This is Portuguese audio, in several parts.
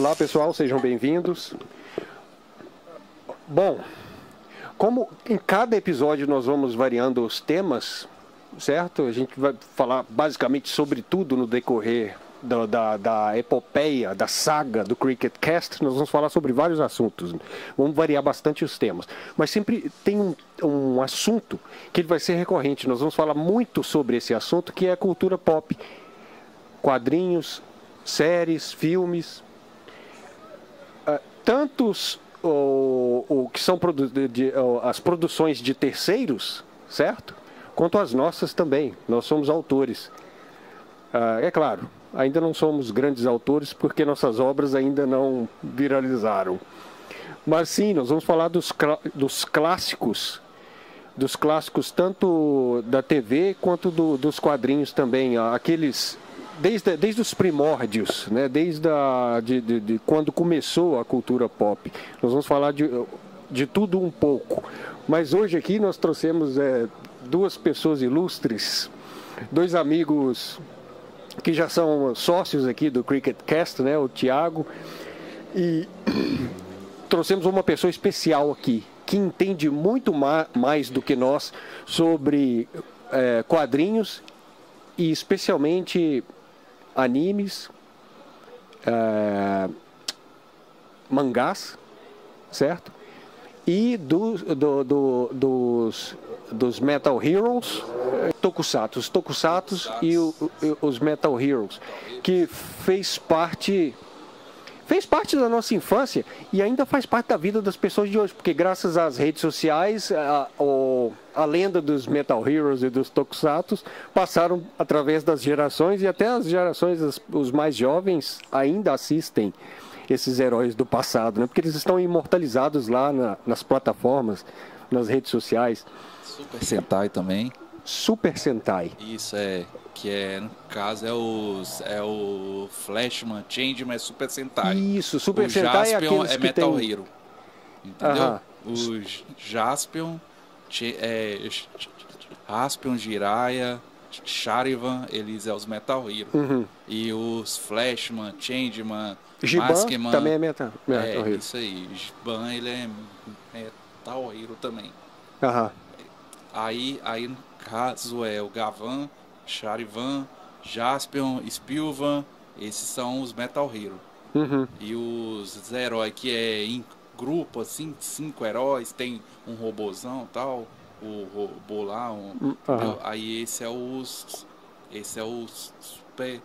Olá pessoal, sejam bem-vindos. Bom, como em cada episódio nós vamos variando os temas, certo? A gente vai falar basicamente sobre tudo no decorrer da epopeia, da saga do Cricket Cast. Nós vamos falar sobre vários assuntos, vamos variar bastante os temas, mas sempre tem um assunto que ele vai ser recorrente. Nós vamos falar muito sobre esse assunto, que é a cultura pop, quadrinhos, séries, filmes, tantos o que são as produções de terceiros, certo? Quanto as nossas também. Nós somos autores. É claro, ainda não somos grandes autores porque nossas obras ainda não viralizaram. Mas sim, nós vamos falar dos clássicos tanto da TV quanto dos quadrinhos também, aqueles desde os primórdios, né? Desde quando começou a cultura pop. Nós vamos falar de tudo um pouco. Mas hoje aqui nós trouxemos duas pessoas ilustres, dois amigos que já são sócios aqui do Cricket Cast, né? O Thiago, e trouxemos uma pessoa especial aqui, que entende muito mais do que nós sobre quadrinhos e especialmente animes, mangás, certo? E dos Metal Heroes, os Tokusatsu e os Metal Heroes, que fez parte da nossa infância e ainda faz parte da vida das pessoas de hoje, porque graças às redes sociais, a lenda dos Metal Heroes e dos Tokusatsu passaram através das gerações, e até as gerações, os mais jovens, ainda assistem esses heróis do passado, né? Porque eles estão imortalizados lá nas plataformas, nas redes sociais. Super Sentai também. Super Sentai. Isso, que no caso é o Flashman, Changeman é Super Sentai. Isso, Super o Sentai Jaspion é aqueles é que Metal tem... Hero. Entendeu? O Jaspion, Jaspion, Jiraiya, Charivan, eles é os Metal Hero. Uhum. E os Flashman, Changeman, Giban Maskman também é Metal Hero. Isso aí. Giban, ele é Metal Hero também. Aham. Aí no caso é o Gavan, Charivan, Jaspion, Spilvan, esses são os Metal Hero. Uhum. E os heróis que é em grupo, assim, 5 heróis, tem um robozão e tal, o robô lá, aí esse é o Super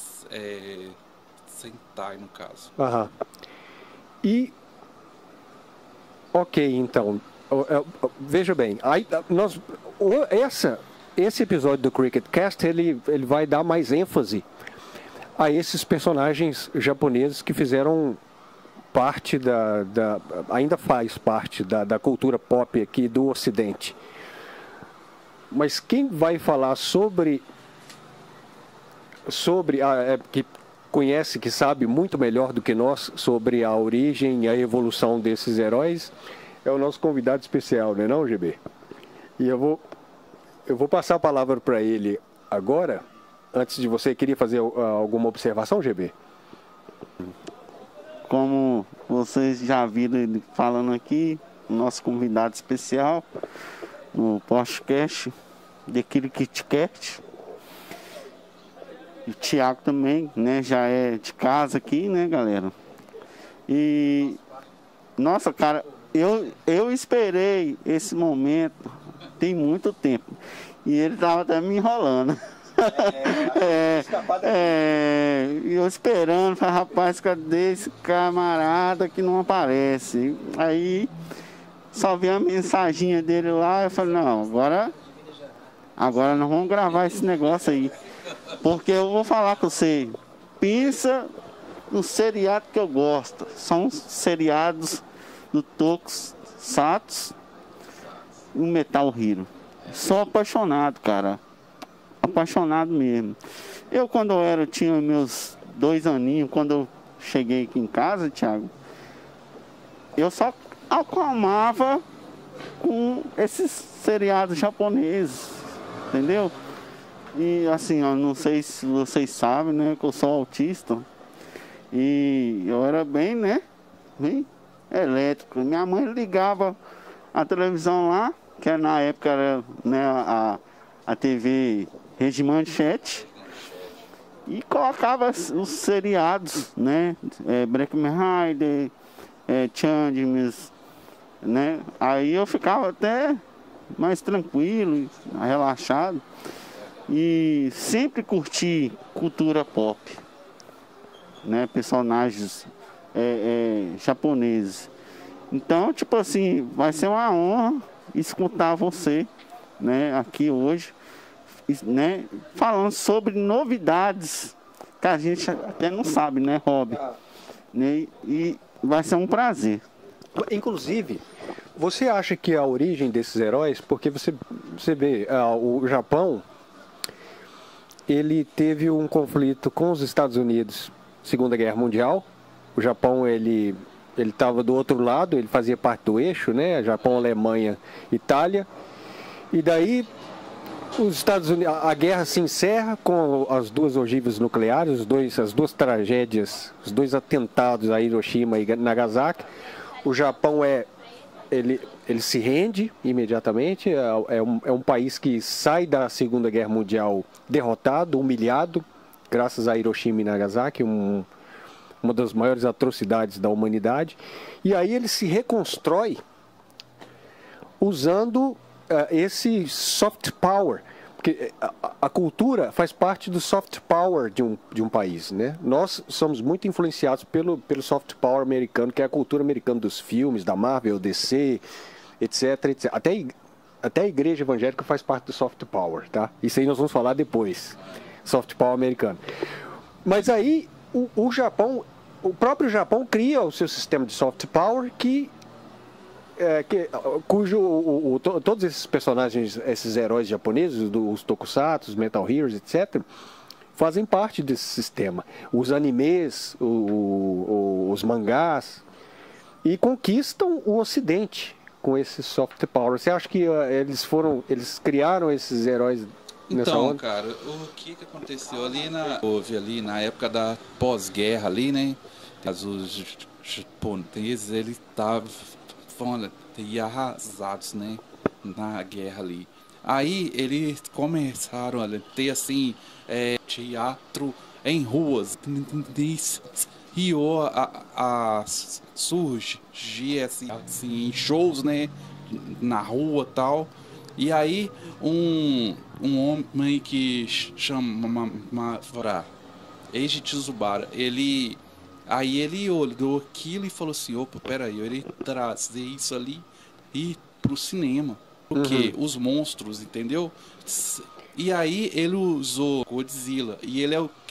Sentai, no caso. Aham. E ok, então veja bem, aí esse episódio do Cricket Cast ele vai dar mais ênfase a esses personagens japoneses que fizeram parte ainda faz parte da cultura pop aqui do Ocidente. Mas quem vai falar que conhece, que sabe muito melhor do que nós sobre a origem e a evolução desses heróis, é o nosso convidado especial, não é não, GB? E eu vou passar a palavra para ele agora. Antes de você, queria fazer alguma observação, GB? Como vocês já viram ele falando aqui, o nosso convidado especial no podcast de Cricket Cast. O Thiago também, né, já é de casa aqui, né, galera? E nossa, cara, eu esperei esse momento tem muito tempo. E ele tava até me enrolando. Eu esperando, falei, rapaz, cadê esse camarada que não aparece? Aí só vi a mensaginha dele lá, eu falei, não, agora nós vamos gravar esse negócio aí. Porque eu vou falar com você, pensa no seriado que eu gosto. São os seriados do Tokusatsu e o Metal Hero. Sou apaixonado, cara. Apaixonado mesmo. Quando eu tinha meus 2 aninhos, quando eu cheguei aqui em casa, Thiago, eu só acalmava com esses seriados japoneses, entendeu? E assim, ó, não sei se vocês sabem, né, que eu sou autista. E eu era bem, né? Bem elétrico. Minha mãe ligava a televisão lá, que na época era, né, a TV Rede Manchete, e colocava os seriados, né? Black Rider, Changems, né? Aí eu ficava até mais tranquilo, relaxado. E sempre curti cultura pop, né? Personagens japoneses. Então, tipo assim, vai ser uma honra escutar você, né, aqui hoje, né, falando sobre novidades que a gente até não sabe, né, Rob? Né? E vai ser um prazer. Inclusive, você acha que a origem desses heróis, porque você vê, o Japão, ele teve um conflito com os Estados Unidos, Segunda Guerra Mundial. O Japão, ele estava do outro lado, ele fazia parte do eixo, né? Japão, Alemanha, Itália. E daí os Estados Unidos, a guerra se encerra com as duas ogivas nucleares, as duas tragédias, os dois atentados a Hiroshima e Nagasaki. O Japão ele se rende imediatamente. É um país que sai da Segunda Guerra Mundial derrotado, humilhado, graças a Hiroshima e Nagasaki, uma das maiores atrocidades da humanidade. E aí ele se reconstrói usando esse soft power, porque a cultura faz parte do soft power de um país, né? Nós somos muito influenciados pelo soft power americano, que é a cultura americana dos filmes, da Marvel, DC, etc, etc. Até a igreja evangélica faz parte do soft power, tá? Isso aí nós vamos falar depois. Soft power americano. Mas aí o Japão, o próprio Japão cria o seu sistema de soft power todos esses personagens, esses heróis japoneses, os tokusatsu, os Metal Heroes, etc., fazem parte desse sistema. Os animes, os mangás, e conquistam o Ocidente com esse soft power. Você acha que eles criaram esses heróis nessa então, onda? cara, o que aconteceu houve ali na época da pós-guerra ali, né? Os japoneses, eles estavam arrasados, né, na guerra ali. Aí eles começaram a ter assim teatro em ruas, e surgir assim em shows, né, na rua tal. E aí um homem que chama Eiji Tsubara, ele olhou aquilo e falou assim, opa, peraí, ele trazer isso ali e pro cinema. Porque os monstros, entendeu? E aí ele usou Godzilla. E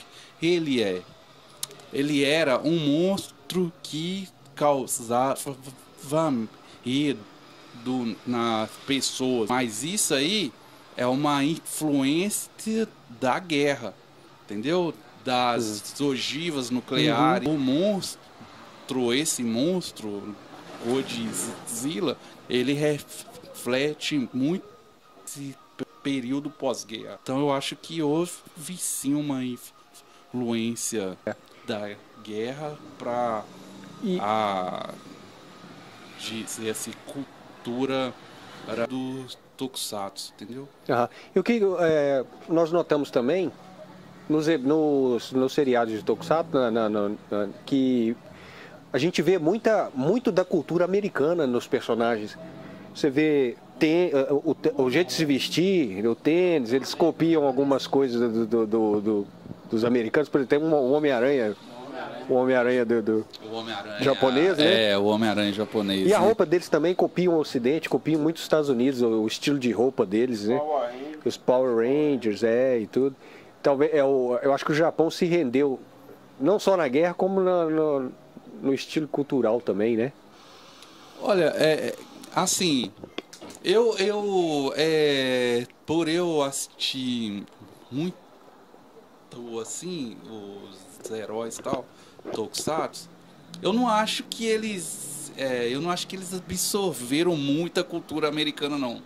ele era um monstro que causava medo nas pessoas. Mas isso aí é uma influência da guerra, entendeu? Das ogivas nucleares. Esse monstro Godzilla, ele reflete muito esse período pós-guerra. Então eu acho que houve sim uma influência da guerra para dizer assim, cultura dos tokusatsu, entendeu? E o que nós notamos também nos seriados de tokusatsu, que a gente vê muito da cultura americana nos personagens. Você vê o jeito de se vestir, o tênis, eles copiam algumas coisas dos americanos. Por exemplo, tem um Homem-Aranha. O Homem-Aranha japonês, né? O Homem-Aranha japonês. E a roupa deles também copiam o Ocidente, copiam muito os Estados Unidos, o estilo de roupa deles, né? Os Power Rangers, e tudo. Talvez, eu acho que o Japão se rendeu, não só na guerra, como no estilo cultural também, né? Olha, assim, por eu assistir muito, assim, os heróis e tal, tokusatsu, eu não acho que eles absorveram muita cultura americana, não.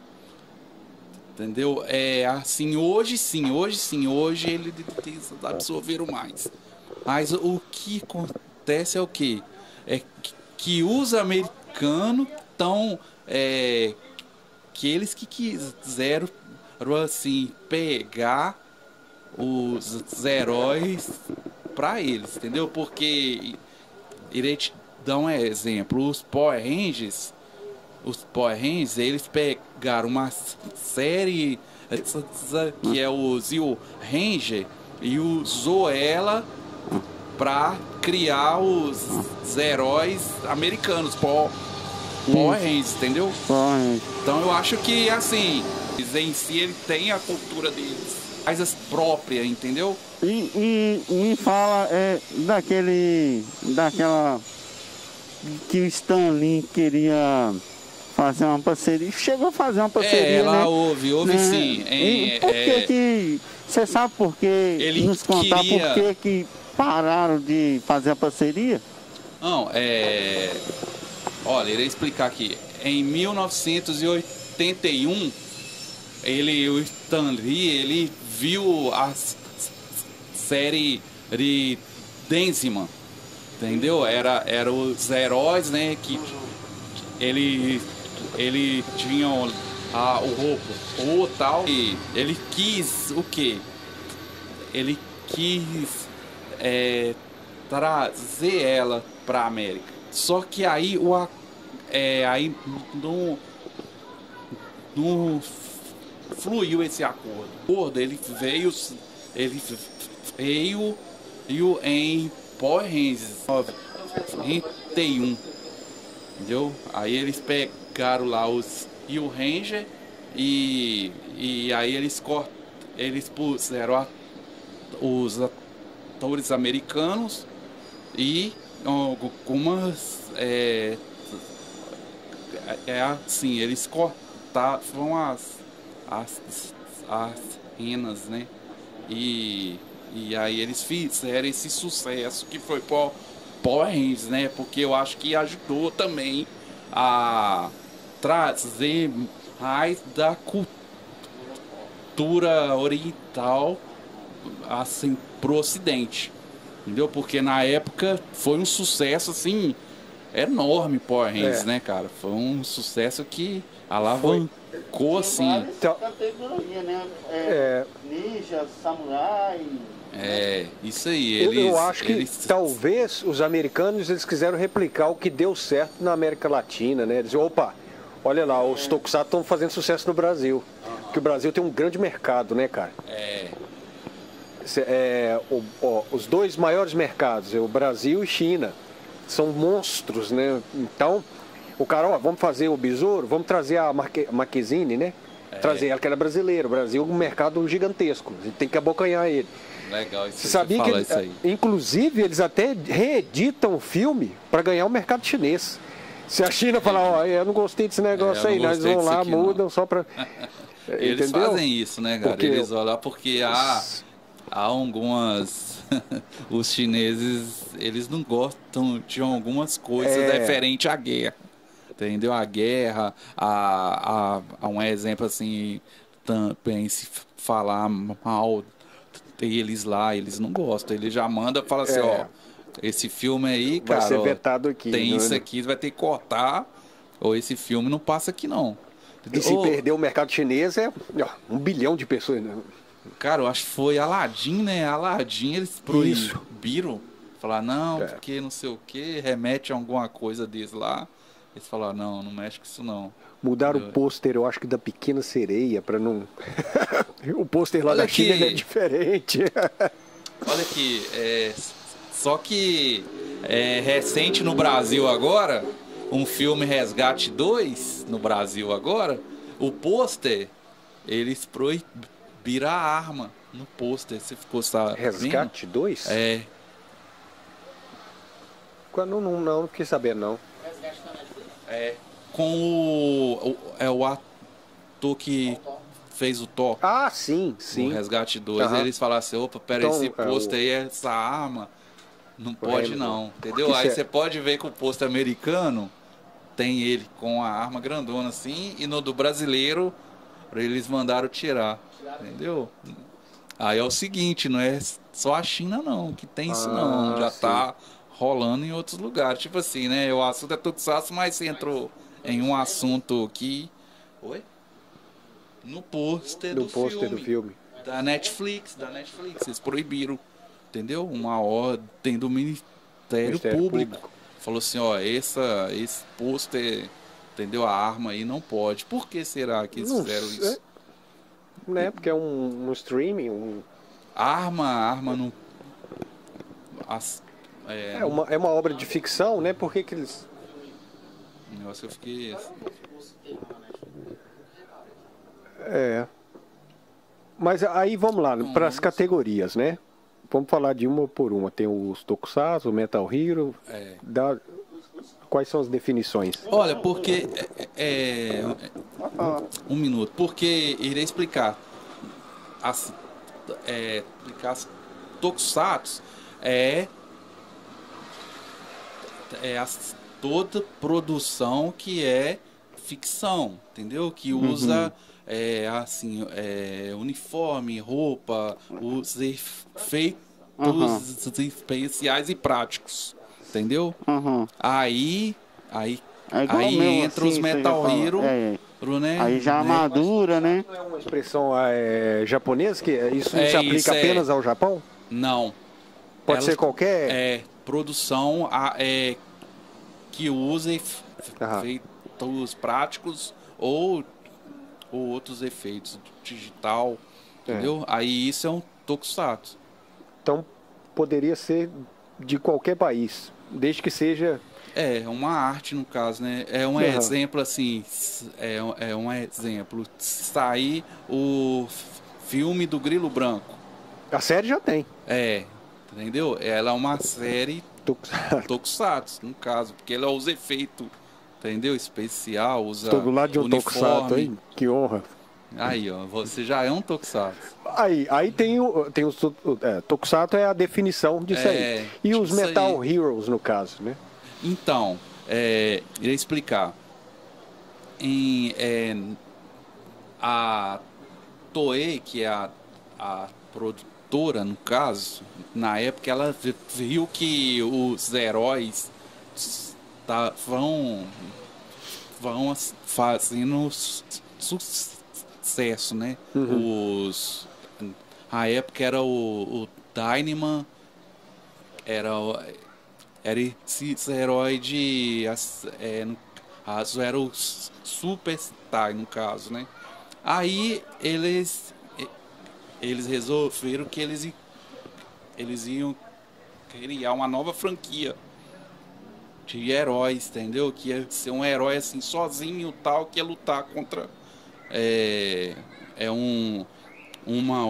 Entendeu? Assim, hoje ele absorveram mais. Mas o que acontece é o quê? É que os americanos estão... que eles que quiseram, assim, pegar os heróis para eles, entendeu? Porque, irei te dar um exemplo, os Power Rangers, eles pegaram uma série que é o Zio Ranger e usou ela para criar os heróis americanos, Power Rangers, entendeu? Então eu acho que, assim, em si ele tem a cultura deles, mais as próprias, entendeu? E me fala daquela que o Stan Lee queria fazer uma parceria. Chegou a fazer uma parceria, lá né? houve sim. E por que você sabe por que ele nos contar queria... por que pararam de fazer a parceria? Não, olha, irei explicar aqui. Em 1981, o Stan Lee, ele viu a série de Denzima, entendeu? Era os heróis, né, que ele tinham o robô tal, e ele quis o quê? Ele quis trazer ela para a América. Só que aí aí não fluiu esse acordo. Ele veio em Power Rangers 91, entendeu? Aí eles pegaram lá os Rio Ranger e aí eles puseram os atores americanos e algumas assim, eles cortavam as renas, né? E aí eles fizeram esse sucesso que foi Power Rangers, né? Porque eu acho que ajudou também a trazer mais da cultura oriental assim pro Ocidente, entendeu? Porque na época foi um sucesso assim enorme, Power Rangers, né, cara? Foi um sucesso que alavancou assim. Então, categoria, né? Ninja, samurai. Isso aí. Eu acho que talvez os americanos eles quiseram replicar o que deu certo na América Latina, né? Eles, opa, olha lá, os Tokusatsu estão fazendo sucesso no Brasil. Porque o Brasil tem um grande mercado, né, cara? Os dois maiores mercados, o Brasil e China, são monstros, né? Então, o cara, vamos fazer o Besouro, vamos trazer a Marquezine, né? Trazer ela, que era brasileira. O Brasil é um mercado gigantesco, a gente tem que abocanhar ele. Legal, isso. Você sabia que isso aí. Inclusive, eles até reeditam o filme para ganhar o mercado chinês. Se a China falar, eu não gostei desse negócio aí, nós vão lá, mudam só para... Eles entendeu? fazem isso, né, cara? Porque eles vão lá porque há algumas... os chineses, eles não gostam de algumas coisas referentes à guerra. Entendeu? A guerra, a um exemplo assim, também se falar mal deles lá, eles não gostam. Ele já manda e fala assim, esse filme aí, cara, vai ser vetado aqui, tem isso aqui, vai ter que cortar, ou esse filme não passa aqui não. E se perder o mercado chinês, 1 bilhão de pessoas. Né? Cara, eu acho que foi Aladdin, né? Aladdin, eles proibiram. Falar, não, porque não sei o que, remete a alguma coisa deles lá. Eles falaram, não mexe com isso não. Mudaram o pôster, eu acho que da Pequena Sereia, para não... o pôster lá da China é diferente. Olha aqui, só que recente no Brasil agora, um filme Resgate 2, no Brasil agora, o pôster, eles proibiram a arma no pôster. Você ficou sabendo? Resgate 2? Não fiquei sabendo, não. Com o ator que fez o Thor. Ah, sim. O Resgate 2. Eles falaram assim, opa, pera, então, esse pôster aí, essa arma, não pode não, entendeu? Aí você pode ver que o pôster americano tem ele com a arma grandona assim, e no do brasileiro, eles mandaram tirar, entendeu? Aí é o seguinte, não é só a China não, que tem isso não. Já sim. tá rolando em outros lugares. Tipo assim, né? O assunto é Tokusatsu, mas você entrou em um assunto que... Oi? No pôster No pôster do filme. Da Netflix. Eles proibiram, entendeu? Uma ordem do Ministério Público. Falou assim, ó, esse pôster, entendeu? A arma aí não pode. Por que será que eles fizeram isso? Né? Porque é um streaming, Arma não... é uma obra de ficção, né? Por que eles... O negócio eu fiquei... Mas aí vamos lá, para as categorias, né? Vamos falar de uma por uma. Tem os Tokusatsu, o Metal Hero. Quais são as definições? Olha, porque... um minuto. Porque irei explicar. Explicar Tokusatsu toda produção que é ficção, entendeu? Que usa uniforme, roupa, os efeitos especiais e práticos, entendeu? Aí entra os Metal Hero, né? Aí já armadura, né? Não é uma expressão japonesa que isso não se aplica apenas ao Japão? Não. Pode ser qualquer produção que use efeitos práticos ou outros efeitos digital, entendeu? Aí isso é um Tokusatsu. Então poderia ser de qualquer país, desde que seja... uma arte no caso, né? É um exemplo assim, é um exemplo. Sair o filme do Grilo Branco. A série já tem. Entendeu? Ela é uma série Tokusatsu, no caso, porque ela usa efeito, entendeu? Especial, usa Todo lado de um uniforme. Tokusatsu, hein? Que honra. Aí, ó, você já é um Tokusatsu. Aí tem os Tokusatsu é a definição disso aí. E tipo os Metal Heroes, no caso, né? Então, irei explicar. A Toei, que é a produtora, no caso, na época ela viu que os heróis vão fazendo sucesso, né? A época era o Dynaman, era esses heróis era o Superstar, no caso, né? Aí eles resolveram que eles iam criar uma nova franquia de heróis, entendeu? Que ia ser um herói assim sozinho, tal, que ia lutar contra uma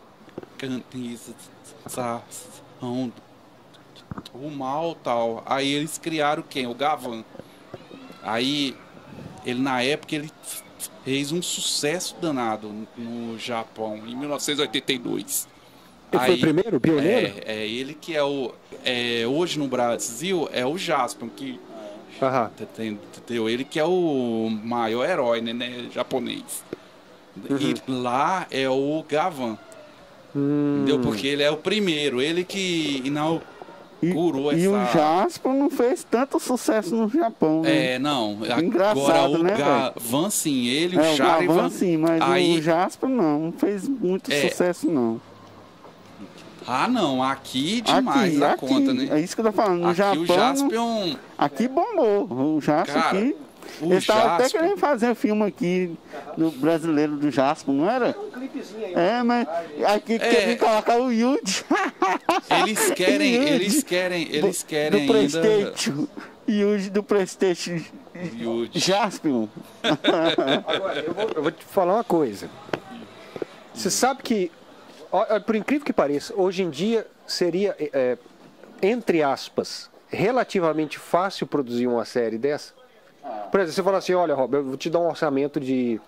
organização o mal, tal. Aí eles criaram quem? O Gavan. Aí ele na época ele fez um sucesso danado no Japão em 1982. Ele foi o primeiro, o pioneiro? Ele que hoje no Brasil é o Jaspion, que entendeu? Ele que é o maior herói, né, japonês. E lá é o Gavan. Entendeu? Porque ele é o primeiro, ele que inaugurou E o Jaspion não fez tanto sucesso no Japão, né? Não. Engraçado, agora o né, Gavan sim, ele, o o Charivan... Gavan sim, mas o Jaspion não fez muito sucesso, não. Não, aqui demais da conta, né? É isso que eu tô falando, no aqui Japão... o Jaspion... Aqui bombou, o Jaspion aqui... Eles estavam até querendo fazer um filme aqui do brasileiro do Jaspion, não era? Um clipezinho aí. Mas aqui querem colocar o Yuji. Eles querem do ainda... PlayStation. Yuji do PlayStation. Jaspion. Agora, eu vou te falar uma coisa. Você sabe que, por incrível que pareça, hoje em dia seria, entre aspas, relativamente fácil produzir uma série dessa? Por exemplo, você fala assim, olha, Rob, eu vou te dar um orçamento de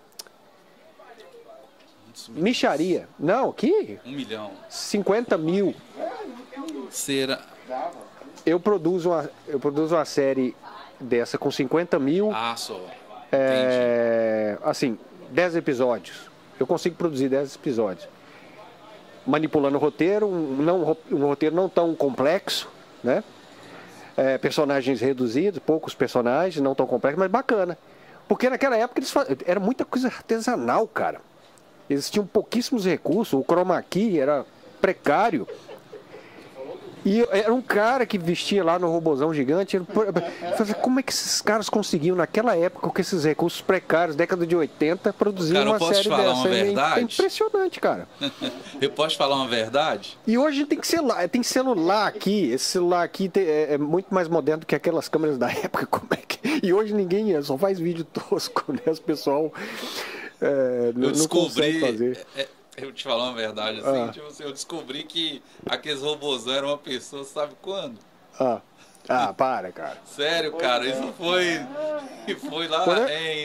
micharia. Não, aqui? 1 milhão. 50 mil. Será? Eu produzo uma série dessa com 50 mil. Só. Assim, 10 episódios. Eu consigo produzir 10 episódios. manipulando o roteiro, um roteiro não tão complexo, né? Personagens reduzidos, poucos personagens, não tão complexos, mas bacana. Porque naquela época era muita coisa artesanal, cara. Existiam pouquíssimos recursos, o chroma key era precário. E era um cara que vestia lá no robozão gigante. Como é que esses caras conseguiam, naquela época, com esses recursos precários, década de 80, produzir uma série dessa? Uma verdade? É impressionante, cara. Eu posso falar uma verdade? E hoje tem celular aqui. Esse celular aqui é muito mais moderno do que aquelas câmeras da época. E hoje ninguém só faz vídeo tosco, né? Os pessoal não consegue fazer. Eu vou te falar uma verdade assim, tipo assim, eu descobri que aqueles robôs eram uma pessoa, sabe quando? Para, cara. Sério, cara, isso foi lá em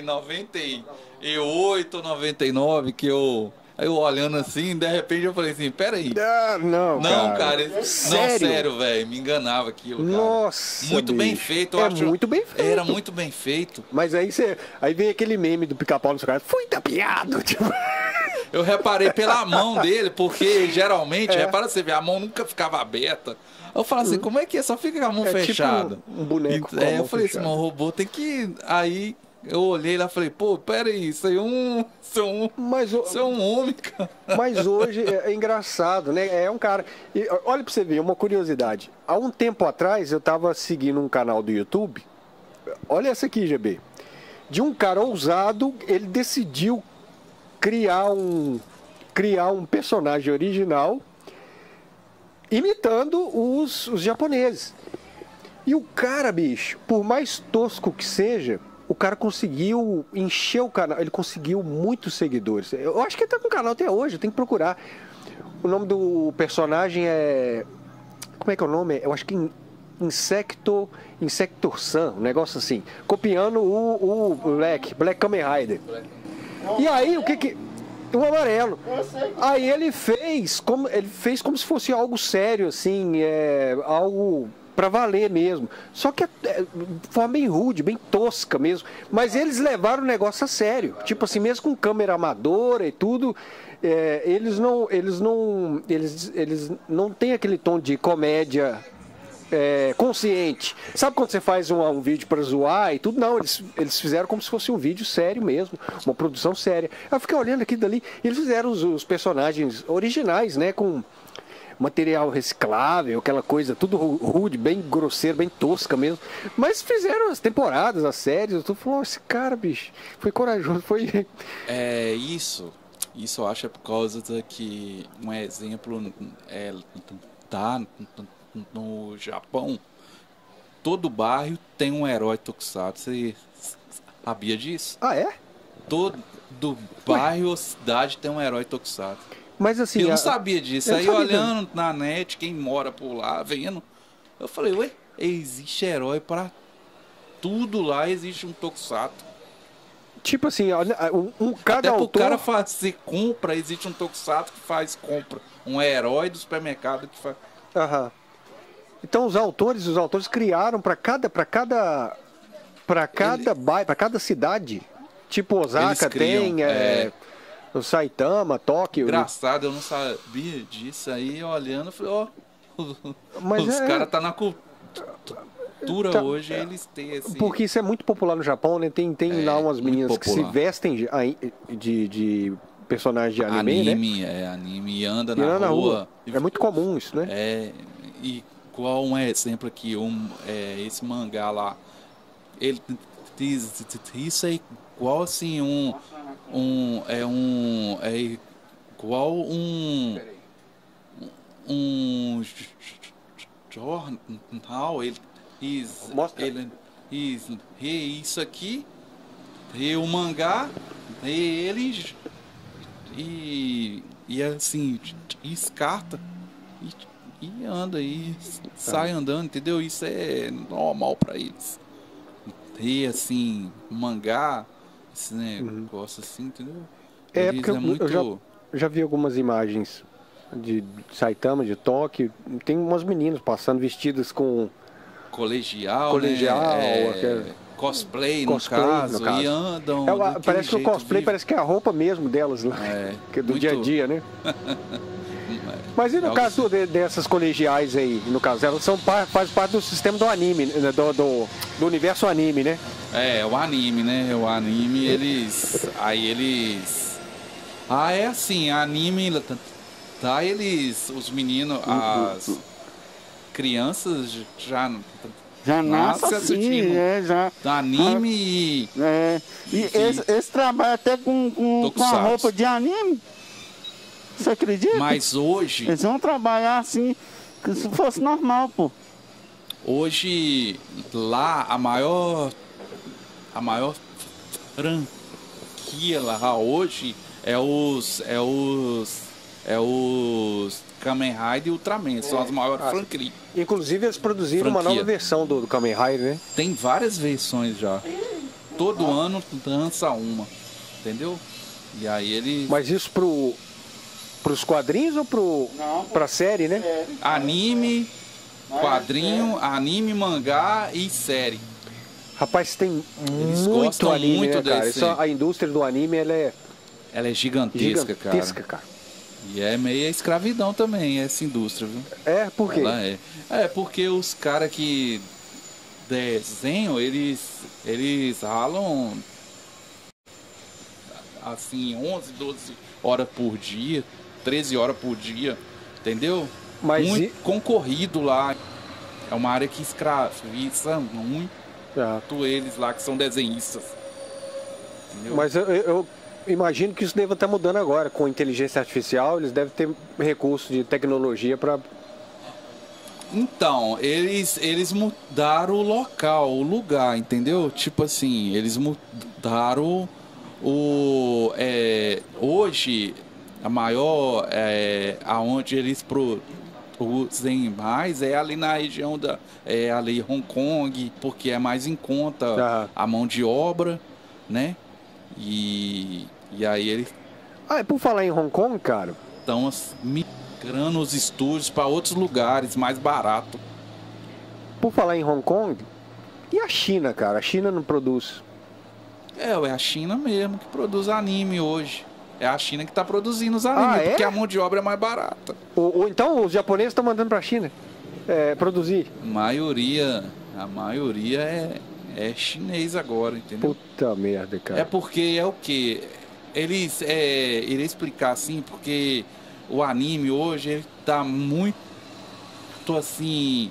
98, 99 que eu olhando assim, de repente eu falei assim, peraí. Não, cara. Sério, velho, me enganava aquilo, cara. Nossa, muito bicho. bem feito, eu acho. Muito bem feito. Era muito bem feito. Mas aí vem aquele meme do Pica-Pau no seu cara, fui tapeado, tipo... Eu reparei pela mão dele, porque geralmente, repara você ver, a mão nunca ficava aberta. Eu falo assim, como é que é? Só fica com a mão fechada. Tipo um boneco. Eu falei assim, mas o robô tem que... Aí eu olhei lá e falei, pô, peraí, isso aí é um homem, cara. Mas hoje é engraçado, né? É um cara... E, olha pra você ver, uma curiosidade. Há um tempo atrás, eu tava seguindo um canal do YouTube. Olha essa aqui, GB. De um cara ousado, ele decidiu criar um personagem original imitando os japoneses. E o cara, bicho, por mais tosco que seja, o cara conseguiu encher o canal, ele conseguiu muitos seguidores. Eu acho que ele tá com o canal até hoje, eu tenho que procurar. O nome do personagem é... Como é que é o nome? Eu acho que Insector Sun, um negócio assim. Copiando o Black Kamen Rider. E aí, o amarelo. Aí ele fez como se fosse algo sério, assim, algo pra valer mesmo. Só que de forma bem rude, bem tosca mesmo. Mas eles levaram o negócio a sério. Tipo assim, mesmo com câmera amadora e tudo, eles não têm aquele tom de comédia consciente. Sabe quando você faz um vídeo para zoar e tudo? Não, eles fizeram como se fosse um vídeo sério mesmo, uma produção séria. Eu fiquei olhando aqui dali, e eles fizeram os personagens originais, né, com material reciclável, aquela coisa tudo rude, bem grosseiro, bem tosca mesmo. Mas fizeram as temporadas, as séries, tu falou, esse cara, bicho, foi corajoso, foi... Isso eu acho por causa que um exemplo no Japão, todo bairro tem um herói tokusatsu. Você sabia disso? Ah, é? Todo bairro ou cidade tem um herói tokusatsu. Mas assim... Eu não sabia disso. Aí olhando na net, quem mora por lá, vendo, eu falei, ué, existe herói para tudo lá, existe um tokusatsu. Tipo assim, cada autor... Até pro cara fazer compra, existe um tokusatsu que faz compra. Um herói do supermercado que faz... Aham. Então os autores criaram para cada bairro, para cada cidade. Tipo Osaka tem, o Saitama, Tóquio. Engraçado, eu não sabia disso. Aí olhando, eu falei, os caras tá na cultura hoje, eles têm assim. Porque isso é muito popular no Japão, né? Tem lá umas meninas que se vestem de personagens de anime, né? Anime, e anda na rua. É muito comum isso, né? E igual um exemplo aqui, esse mangá lá, ele diz, isso é igual assim é igual um jornal, isso aqui, o mangá, ele e assim, descarta e anda e sai andando, entendeu? Isso é normal para eles. E assim, mangá, esse negócio assim, entendeu? Porque eu já vi algumas imagens de Saitama, de Tóquio. Tem umas meninas passando vestidas com colegial, né? Cosplay no caso, e andam. Parece que o cosplay parece que é a roupa mesmo delas lá, que é do dia a dia, né? Mas e no caso dessas colegiais aí, no caso, elas faz parte do sistema do anime, né, do universo anime, né? É, o anime, né? O anime, eles... Aí eles... Ah, é assim, anime... Tá, eles... Os meninos, as crianças já nasce assim, assistindo já. Anime e esse trabalha até com a roupa de anime. Você acredita? Mas hoje... Eles vão trabalhar assim, que se fosse normal, pô. Hoje, lá, a maior franquia lá hoje é os Kamen Rider e Ultraman, são as maiores franquias. Inclusive eles produziram uma nova versão do Kamen Rider, né? Tem várias versões já. Todo ano lança uma, entendeu? E aí ele... Mas isso pros quadrinhos ou pra série, né? Anime, quadrinho, anime, mangá e série. Rapaz, tem Eles muito gostam anime, muito né, cara? desse. A indústria do anime, ela é Gigantesca, cara. E é meio escravidão também, essa indústria, viu? É, por quê? Ela é porque os caras que desenham, eles ralam assim 11, 12 horas por dia, 13 horas por dia, entendeu? Mas muito concorrido lá. É uma área que escraviza muito eles lá que são desenhistas. Entendeu? Mas eu imagino que isso deva estar mudando agora. Com inteligência artificial, eles devem ter recurso de tecnologia para... Então, eles mudaram o local, o lugar, entendeu? Tipo assim, eles mudaram hoje, a maior... aonde eles produzem mais é ali na região ali Hong Kong, porque é mais em conta a mão de obra, né? E aí eles... por falar em Hong Kong, cara... Estão migrando os estúdios para outros lugares, mais barato. Por falar em Hong Kong, e a China, cara? A China não produz? É a China mesmo que produz anime hoje. É a China que está produzindo os animes, porque a mão de obra é mais barata. Ou então os japoneses estão mandando para a China produzir? A maioria é chinês agora, entendeu? Puta merda, cara. É porque é o quê? Irei explicar assim, porque o anime hoje ele tá muito assim,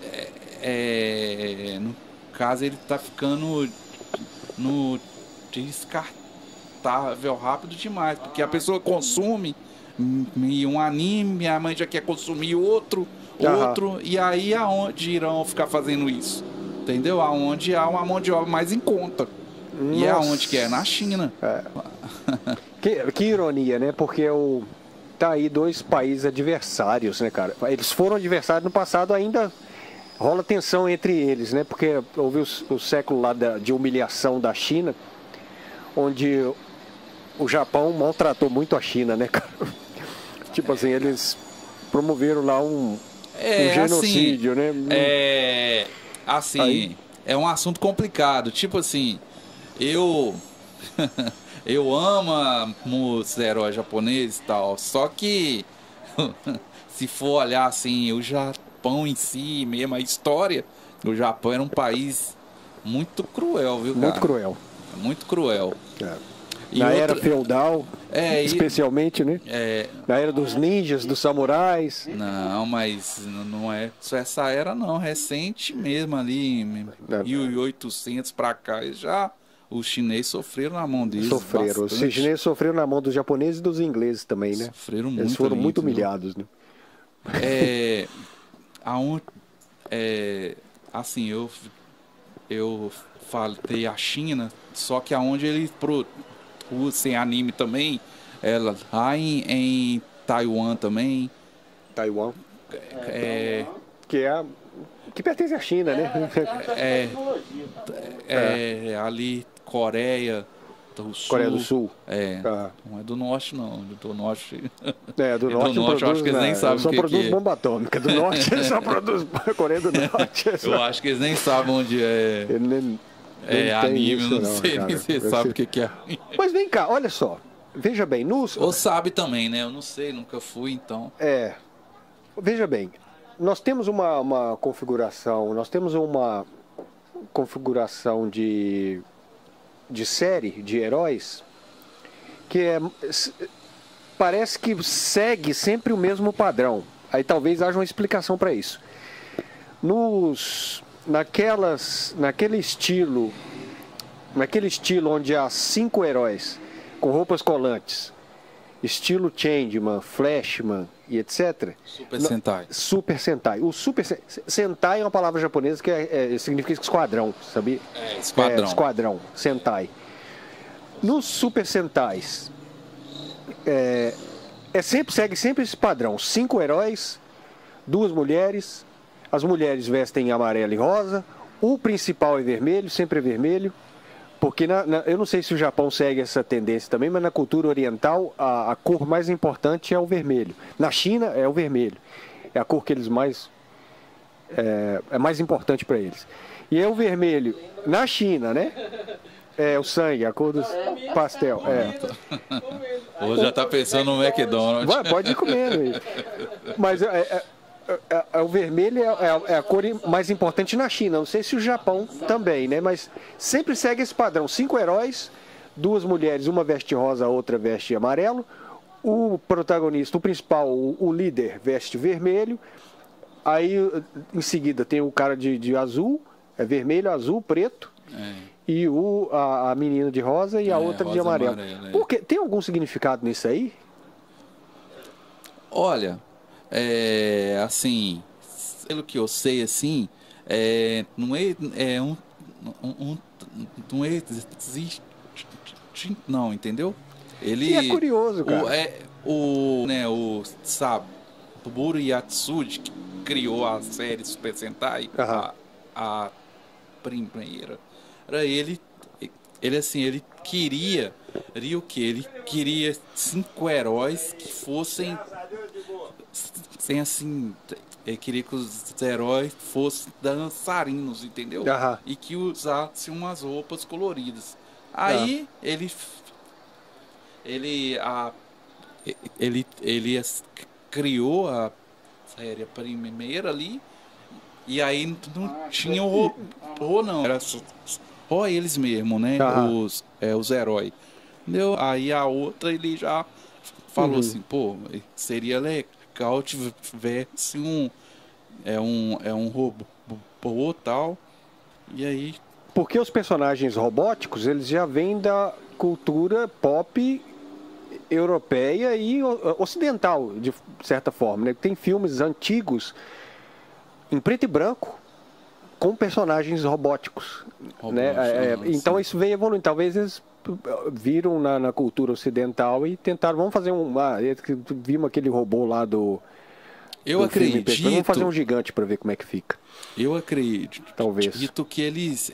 no caso ele tá ficando no descartável rápido demais, porque a pessoa consome um anime, a mãe já quer consumir outro, e aí aonde irão ficar fazendo isso? Entendeu? Aonde há uma mão de obra mais em conta. Nossa. E aonde que é? Na China. Que ironia, né? Porque tá aí dois países adversários, né, cara? Eles foram adversários no passado, ainda rola tensão entre eles, né? Porque houve o século lá de humilhação da China, onde o Japão maltratou muito a China, né, cara? Tipo assim, eles promoveram lá um genocídio, assim, né? Assim, é um assunto complicado. Tipo assim, eu amo os heróis japoneses e tal, só que se for olhar assim, o Japão em si, mesmo a história, o Japão era um país muito cruel, viu, cara? Muito cruel. Muito cruel. Na era feudal, especialmente, né? Na era dos ninjas, dos samurais. Não, mas não é só essa era não, recente mesmo ali, 1800 pra cá, os chineses sofreram na mão deles. Sofreram, os chineses sofreram na mão dos japoneses e dos ingleses também, né? Sofreram muito. Eles foram muito humilhados, né? Assim, eu falei a China, só que aonde eles produzem anime também, lá em Taiwan também. Taiwan. Que pertence à China, né? Ali, Coreia do Sul. Coreia do Sul. Não é do Norte, não. Do Norte. Do Norte eu acho que eles nem sabem só produz bomba atômica. Do Norte eles só produz Coreia do Norte. Eu acho que eles nem sabem onde é. Anime, isso, não sei nem se sabe o que é. Mas vem cá, olha só. Veja bem, Ou sabe também, né? Eu não sei, nunca fui, então. veja bem, nós temos uma configuração, de série de heróis que parece que segue sempre o mesmo padrão. Aí talvez haja uma explicação para isso. Naquele estilo onde há 5 heróis com roupas colantes, estilo Changeman, Flashman e etc. Super Sentai. Super Sentai. O Super Sentai é uma palavra japonesa que significa esquadrão, sabia? Esquadrão. Esquadrão, Sentai. Nos Super Sentais, segue sempre esse padrão. 5 heróis, 2 mulheres. As mulheres vestem amarelo e rosa. O principal é vermelho, sempre é vermelho. Porque eu não sei se o Japão segue essa tendência também, mas na cultura oriental a cor mais importante é o vermelho. Na China é o vermelho. É a cor que eles mais... é mais importante para eles. E é o vermelho na China, né? É o sangue, a cor do pastel. Hoje já tá pensando no McDonald's. Pode ir comendo. Mas o vermelho é a cor mais importante na China. Não sei se o Japão também, né? Mas sempre segue esse padrão. 5 heróis, 2 mulheres, uma veste rosa, a outra veste amarelo. O protagonista, o principal, o líder, veste vermelho. Aí, em seguida, tem o cara de azul, vermelho, azul, preto. E a menina de rosa e a outra rosa de amarelo. Tem algum significado nisso aí? Olha, assim, pelo que eu sei, assim, não existe, não, entendeu? E é curioso, cara. O Saburo Yatsuji, que criou a série Super Sentai, a primeira, ele queria o quê? Ele queria 5 heróis que fossem assim, ele queria que os heróis fossem dançarinos, entendeu? E que usassem umas roupas coloridas. Aí ele criou a série primeira ali, e aí não tinha o robô, não, era só eles mesmo, né? Os heróis. Entendeu? Aí a outra ele já falou assim, pô, seria legal tivesse um robô tal. E aí. Porque os personagens robóticos, eles já vêm da cultura pop europeia e ocidental, de certa forma, né? Tem filmes antigos em preto e branco com personagens robóticos, né? Então isso veio evoluindo. Talvez eles viram na cultura ocidental e tentaram, vamos fazer vimos aquele robô lá do acredito. Vamos fazer um gigante para ver como é que fica. Eu acredito. Talvez. Acredito que eles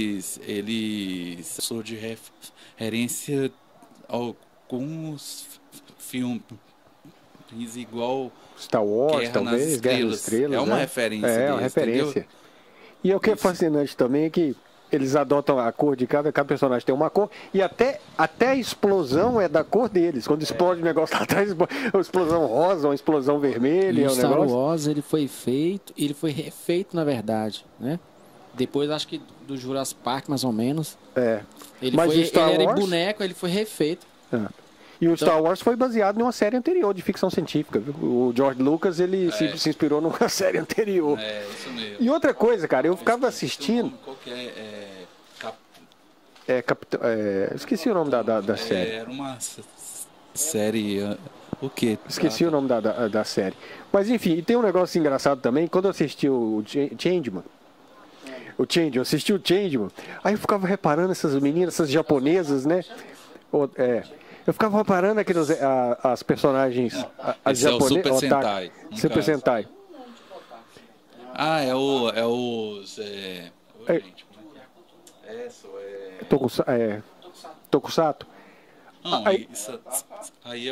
são de referência a alguns filmes igual Star Wars, talvez, Guerra nas Estrelas. É uma referência. É uma referência. Entendeu? E o que é fascinante também é que eles adotam a cor de cada personagem, tem uma cor, e até a explosão é da cor deles. Quando explode o negócio lá atrás, uma explosão rosa, uma explosão vermelha. E o Star Wars, ele foi refeito, na verdade, né? Depois, acho que do Jurassic Park, mais ou menos. Ele era boneco, ele foi refeito. E o Star Wars foi baseado em uma série anterior de ficção científica. O George Lucas, ele se inspirou numa série anterior. Isso mesmo. E outra coisa, cara, eu ficava assistindo... Qual que é? Esqueci o nome da série. Era uma série... O quê? Esqueci o nome da série. Mas enfim, e tem um negócio engraçado também. Quando eu assisti o Changeman, eu assisti o Changeman, aí eu ficava reparando essas meninas, essas japonesas, né? Eu ficava reparando as personagens, as japonesas. Super Sentai. Super Sentai. Tokusatsu. Não, aí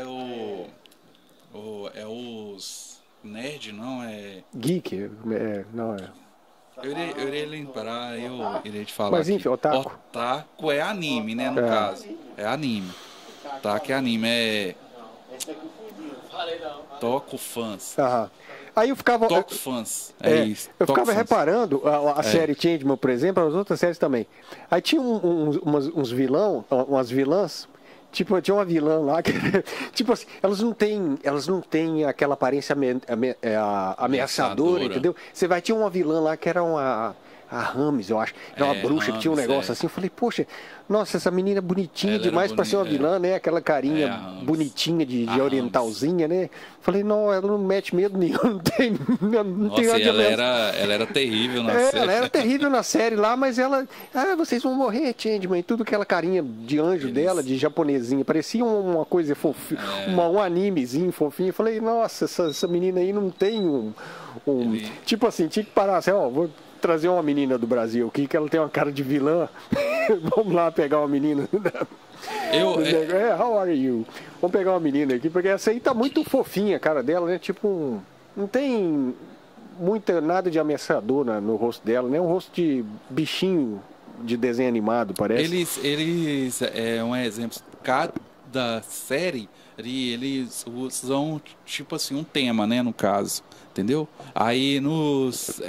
é os nerd, não é? Geek, não é. Eu iria lembrar, eu iria te falar. Mas enfim, Otaku. Otaku é anime, né, no caso. É anime. Otaku é anime, Toco Fãs. Aí eu ficava... Toco Fãs, isso. Eu ficava reparando a série Changeman, por exemplo, as outras séries também. Aí tinha uns umas vilãs, tipo, tinha uma vilã lá que, tipo assim, elas não têm aquela aparência ameaçadora, entendeu? Você vai, tinha uma vilã lá que era a Rames, eu acho. Era uma bruxa que tinha um negócio assim. Eu falei, poxa, nossa, essa menina é bonitinha demais pra ser uma vilã, né? Aquela carinha bonitinha de orientalzinha, né? Falei, não, ela não mete medo nenhum. Não tem nada de ela era terrível na série. Ela era terrível na série lá, mas ela... vocês vão morrer, Changeman. Tudo aquela carinha de anjo dela, de japonesinha. Parecia uma coisa fofinha, um animezinho fofinho. Eu falei, nossa, essa menina aí não tem tipo assim, tinha que parar assim, vou trazer uma menina do Brasil aqui, que ela tem uma cara de vilã. Vamos lá pegar uma menina. How are you? Vamos pegar uma menina aqui, porque essa aí tá muito fofinha a cara dela, né? Tipo, não tem nada de ameaçador no rosto dela, né? Um rosto de bichinho de desenho animado, parece. Eles um exemplo, cada série, eles usam, tipo assim, um tema, né, no caso. Entendeu? Aí nos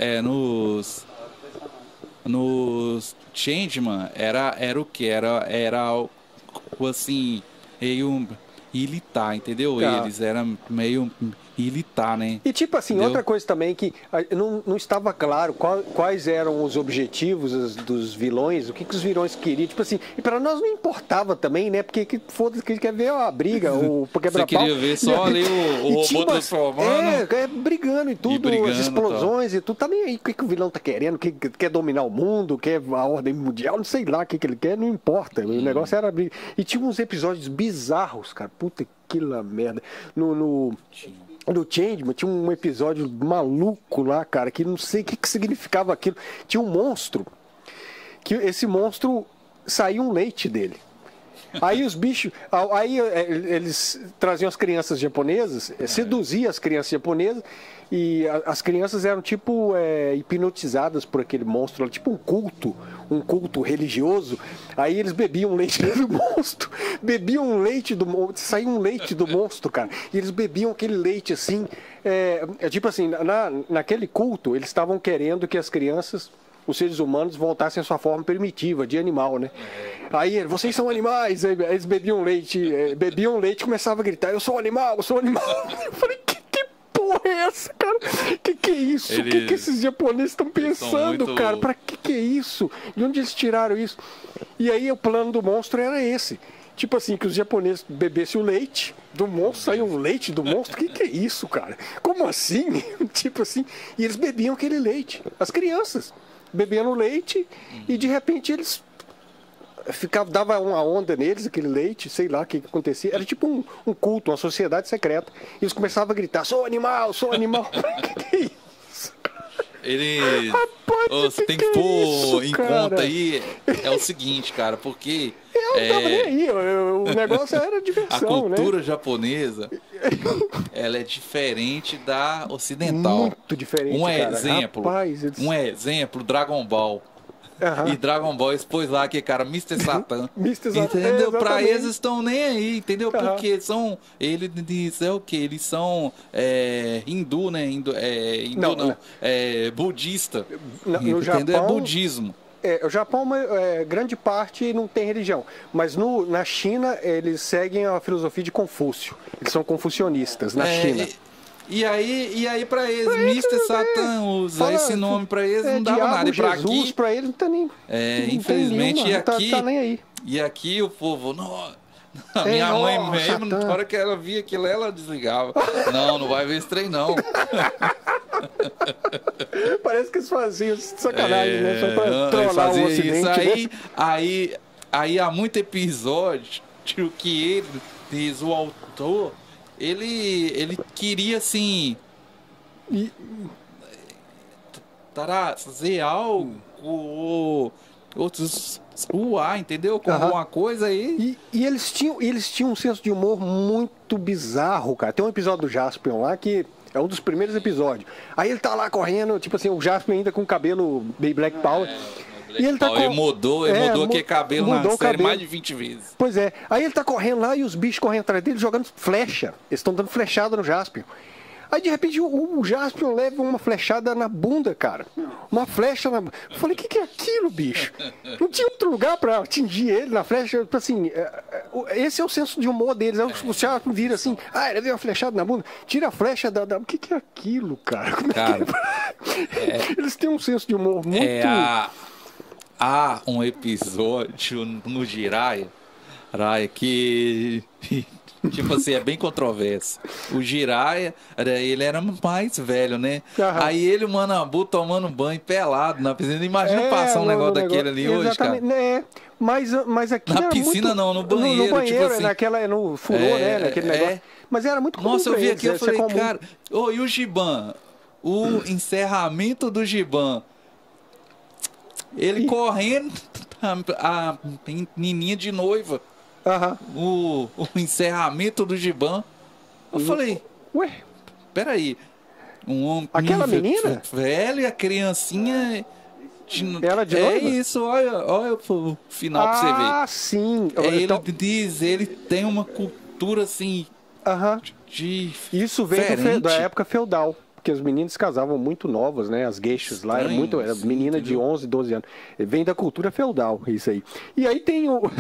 Changeman era o que? Era algo assim, meio militar, entendeu? Eles eram meio militar, né? E tipo assim, entendeu? Outra coisa também que não estava claro quais eram os objetivos dos vilões, o que os vilões queriam, tipo assim, e para nós não importava também, né? Porque foda-se que quer ver a briga, o quebra-pau. Você queria ver só ali o robô transformando. Brigando e tudo, as explosões e tudo, tá nem aí o que o vilão tá querendo, que quer dominar o mundo, quer a ordem mundial, não sei lá o que ele quer, não importa. O negócio era briga. E tinha uns episódios bizarros, cara, puta que merda. No Changeman tinha um episódio maluco lá, cara, que não sei o que significava aquilo. Tinha um monstro, que esse monstro saiu um leite dele. Aí os bichos, eles traziam as crianças japonesas, seduziam as crianças japonesas, e as crianças eram tipo hipnotizadas por aquele monstro, tipo um culto religioso. Aí eles bebiam leite do monstro, saiu um leite do monstro, cara. E eles bebiam aquele leite assim, tipo assim, naquele culto eles estavam querendo que as crianças, os seres humanos, voltassem à sua forma primitiva, de animal, né? Aí, vocês são animais, aí eles bebiam leite e começavam a gritar, eu sou um animal, eu sou um animal. Eu falei, que porra é essa, cara? Que é isso? O que esses japoneses estão pensando, cara? Pra que é isso? De onde eles tiraram isso? E aí o plano do monstro era esse. Tipo assim, que os japoneses bebessem o leite do monstro, saiu um leite do monstro. Que é isso, cara? Como assim? Tipo assim, e eles bebiam aquele leite. As crianças bebendo leite e de repente eles dava uma onda neles, aquele leite, sei lá o que acontecia. Era tipo um culto, uma sociedade secreta. E eles começavam a gritar, sou animal, sou animal. Que é isso? Rapaz, você tem que pôr em conta aí, é o seguinte, cara, porque... Eu não tava nem aí, o negócio era diversão, a cultura japonesa, ela é diferente da ocidental. Muito diferente, Um exemplo, Dragon Ball. E Dragon Ball expôs lá que, cara, Mr. Satan. Entendeu? Pra eles estão nem aí, entendeu? Porque eles o que? Eles são hindu, né? Não. Budista. No Japão, é budismo. O Japão, grande parte não tem religião, mas na China eles seguem a filosofia de Confúcio. Eles são confucionistas na China. E aí pra eles, Mr. Satan, usar esse nome pra eles não dava nada. E pra Jesus, aqui, pra eles não tá nem... infelizmente, nenhuma, aqui... Tá nem aí. E aqui o povo... A minha mãe mesmo, na hora que ela via aquilo, ela desligava. Não vai ver esse trem, não. Parece que eles faziam sacanagem, né? Só pra trollar o Ocidente. Isso. Aí há muito episódio que o autor... Ele queria, assim, fazer algo, outros entendeu? Com alguma coisa aí. E eles tinham um senso de humor muito bizarro, cara. Tem um episódio do Jaspion lá que é um dos primeiros episódios. Aí ele tá lá correndo, tipo assim, o Jaspion ainda com o cabelo Black Power. E ele tá ele mudou aquele cabelo na série mais de 20 vezes. Pois é. Aí ele tá correndo lá e os bichos correndo atrás dele jogando flecha. Eles estão dando flechada no Jaspion. Aí de repente o Jaspion leva uma flechada na bunda, cara. Uma flecha na bunda. Eu falei, o que é aquilo, bicho? Não tinha outro lugar pra atingir ele na flecha. Assim, esse é o senso de humor deles. Aí o Jaspion vira assim, ele veio uma flechada na bunda. Tira a flecha da... O que é aquilo, cara? Cara, eles têm um senso de humor muito... Há um episódio no Jiraiya que... Tipo assim, é bem controverso. O Jiraiya, ele era mais velho, né? Aí ele e o Manabu tomando banho pelado na piscina. Imagina passar um negócio daquele ali hoje, cara. Mas aqui na piscina não, no banheiro. No banheiro, tipo assim, no furor, né? Naquele negócio. Mas era muito comum. Nossa, eu vi aqui, eu falei, cara... e o Giban? O encerramento do Giban. Ele correndo, a menininha de noiva. O encerramento do Giban. Eu falei, ué, peraí, um homem, aquela menina velho e a criancinha ela de noiva? Isso, olha o final pra você ver. Sim. Ele tem uma cultura assim isso veio da época feudal, porque os meninos casavam muito novas, né? As geishas lá era menina de 11, 12 anos. Vem da cultura feudal, isso aí. E aí tem o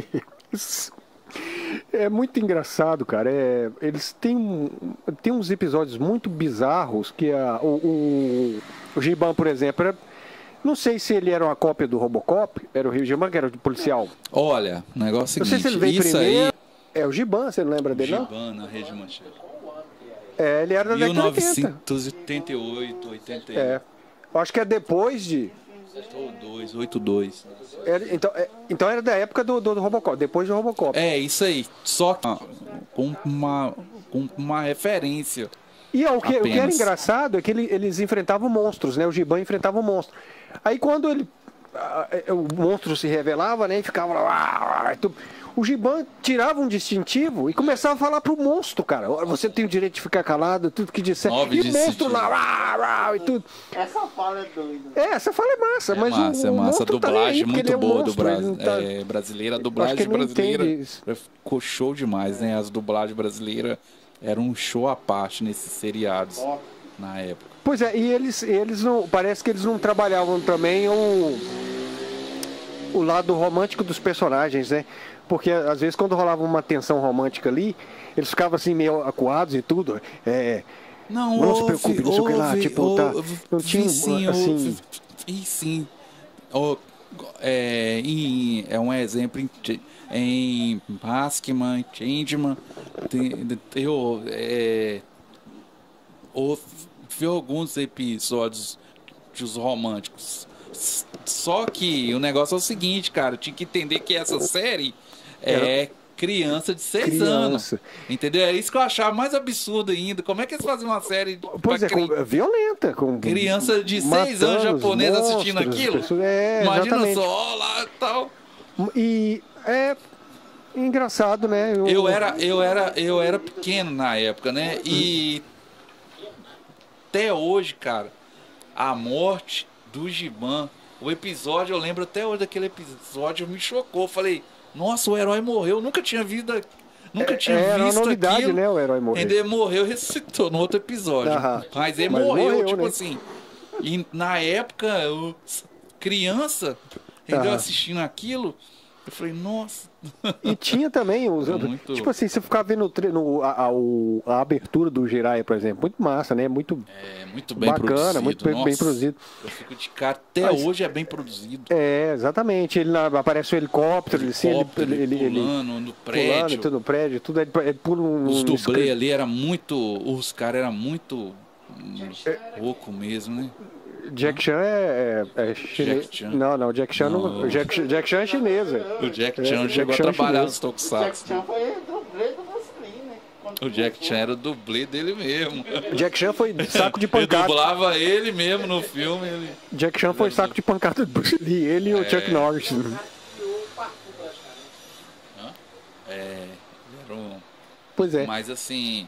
é muito engraçado, cara. Eles têm uns episódios muito bizarros que o Giban, por exemplo, não sei se ele era uma cópia do Robocop. Era o Giban que era o policial. Olha, o negócio é o seguinte. Não sei se ele veio isso primeiro. Aí... É o Giban, você não lembra dele, não? Giban na Rede Manchete. Ele era da década de 80. 1988, 81. Eu acho que é depois de... 82. Então era da época do Robocop, depois do Robocop. Isso aí. Só com uma referência. E o que era engraçado é que eles enfrentavam monstros, né? O Giban enfrentava um monstro. Aí quando o monstro se revelava, né? E ficava lá... O Giban tirava um distintivo e começava a falar pro monstro, cara. Você tem o direito de ficar calado, tudo que disser. E o monstro lá, e tudo. Essa fala é doida. Essa fala é massa, mas o monstro a dublagem tá aí, muito boa do Brasil. Brasileira. A dublagem brasileira ficou show demais, né? As dublagens brasileiras eram um show à parte nesses seriados na época. Pois é, e eles não... Parece que eles não trabalhavam também o lado romântico dos personagens, né? Porque às vezes quando rolava uma tensão romântica ali, eles ficavam assim meio acuados e tudo. Não se preocupe, não sei o que lá. Tipo, não tinha assim. Sim. É um exemplo em Maskman, Changeman. Vi alguns episódios dos românticos. Só que o negócio é o seguinte, cara. Eu tinha que entender que essa série é criança de 6 anos. Entendeu? É isso que eu achava mais absurdo ainda. Como é que eles fazem uma série violenta? Com criança de 6 anos japonesa assistindo aquilo? Imagina só, lá e tal. E é engraçado, né? Eu era pequeno na época, né? E até hoje, cara, a morte do Giban, o episódio, eu lembro até hoje daquele episódio, me chocou. Falei, nossa, o herói morreu, nunca tinha visto uma novidade, aquilo. Né, o herói morreu. Ele morreu e ressuscitou no outro episódio. Mas ele morreu, tipo, né? Assim. E na época, criança, entendeu? Assistindo aquilo, eu falei, nossa. E tinha também tipo assim, você ficava vendo a abertura do Jiraiya, por exemplo, muito massa, né? Muito bem bacana, produzido. Muito bem produzido. Eu fico de cara, até hoje é bem produzido. Exatamente. Aparece o helicóptero, ele pulando no prédio. Pulando no prédio, tudo ele pula os dublês ali era muito, os caras eram muito louco mesmo, né? Jack Chan é chinês. Não, Jack Chan não. Jack Chan é chinês, velho. O Jack Chan chegou a trabalhar nos Tokusatsu. Jack Chan foi dublê do Bruce Lee, né? O Jack Chan era dublê dele mesmo. Jack Chan foi saco de pancada. Ele dublava ele mesmo no filme. Jack Chan foi saco de pancada do Bruce Lee, ele e o Chuck Norris. Pois é. Mas assim,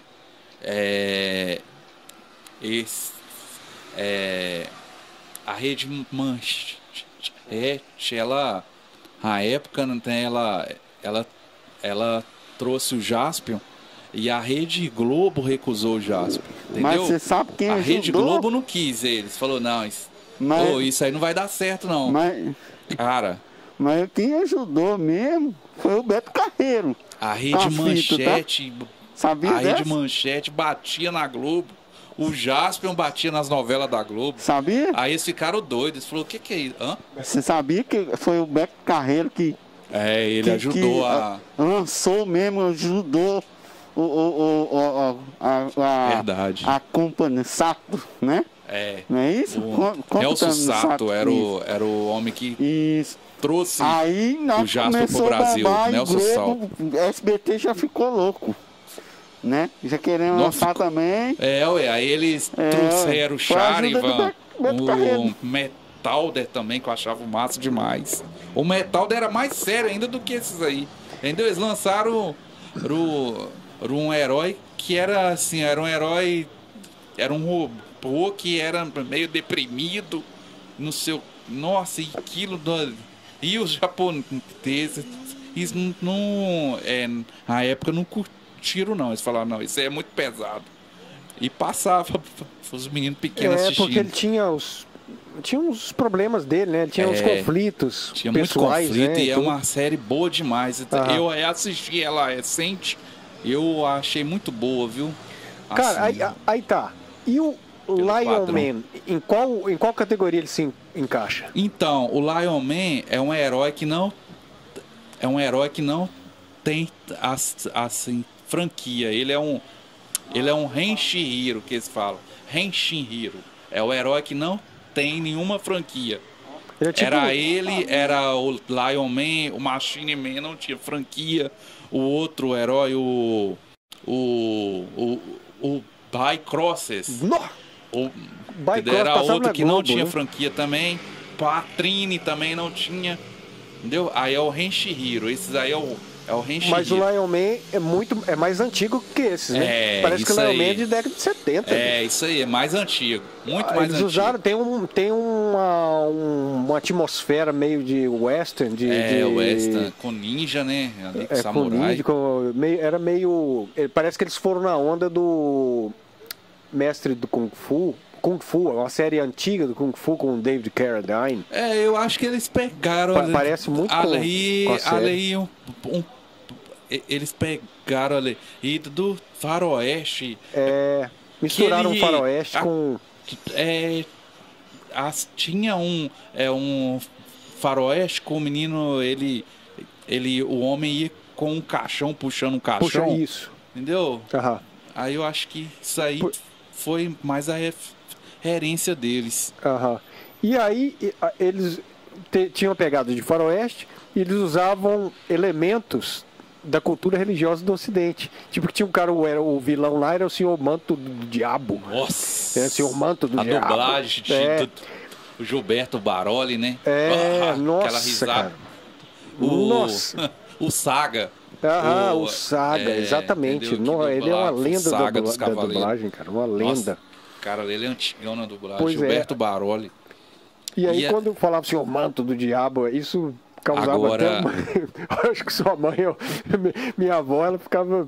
a Rede ela... A época, né, ela trouxe o Jaspion e a Rede Globo recusou o Jaspion, entendeu? Mas você sabe quem ajudou? A Rede Globo não quis eles. Falou, não, isso aí não vai dar certo, não. Cara... Mas quem ajudou mesmo foi o Beto Carreiro. A Rede Manchete... Tá? Sabia a Rede Manchete batia na Globo. O Jaspion batia nas novelas da Globo. Sabia? Aí eles ficaram doidos. Eles falaram, o que é isso? Hã? Você sabia que foi o Beto Carreiro que... ele ajudou lançou mesmo, ajudou Verdade. A Company Sato, né? Não é isso? Nelson Sato era o homem que trouxe o Jaspion pro Brasil. Nelson Sato. SBT já ficou louco. Né? Já querendo lançar também. Aí eles trouxeram o Charivan, o Metalder também, que eu achava massa demais. O Metalder era mais sério ainda do que esses aí. Entendeu? Eles lançaram um herói que era assim, era um robô que era meio deprimido, no seu... Nossa, e aquilo... E os japoneses, eles na época não curtiram, não. Eles falaram, não, isso aí é muito pesado. E passava os meninos pequenos assistindo. Porque ele tinha uns problemas dele, né? Ele tinha uns conflitos tinha pessoais, muito conflito, né? E é uma série boa demais. Eu assisti ela recente, eu achei muito boa, viu? Cara, assim, aí tá. E o Lion Man, em qual categoria ele se encaixa? Então, o Lion Man é um herói que não tem assim franquia. Ele é um Henshin-Hiro, que eles falam. Henshin-Hiro. É o herói que não tem nenhuma franquia. Era o Lion Man, o Machine Man não tinha franquia. O outro herói, o Bycrosses. Era outro que não tinha franquia também. Patrine também não tinha. Entendeu? Aí é o Henshin-Hiro. Esses aí é o Henshin-Hiro. Mas o Lion Man é mais antigo que esses, né? Parece que o Lion Man é de década de 70. Isso aí, é mais antigo. Muito mais eles antigo. Usaram, tem uma atmosfera meio de western. Western, com ninja, né? Ali com samurai. Parece que eles foram na onda do mestre do Kung Fu. Kung Fu, uma série antiga do Kung Fu com o David Carradine. Eu acho que eles pegaram... Parece muito com a série. Eles pegaram ali e do faroeste. Misturaram o faroeste com... tinha um faroeste com o menino, o homem ia com um caixão, puxando um caixão. Puxa isso. Entendeu? Aí eu acho que isso aí foi mais a referência deles. E aí eles tinham pegado de faroeste e eles usavam elementos da cultura religiosa do Ocidente. Tipo que tinha um cara, o vilão lá era o Senhor Manto do Diabo. Nossa! Era o Senhor Manto do Diabo. A dublagem do Gilberto Baroli, né? Nossa, aquela risada. Cara. Nossa! O Saga. O Saga, exatamente. Ele é uma lenda da dublagem, cara. Uma lenda. Nossa, cara, ele é antigão na dublagem. Gilberto Baroli. E aí, quando falava o Senhor Manto do Diabo, isso causava até uma... Acho que sua mãe, minha avó, ela ficava...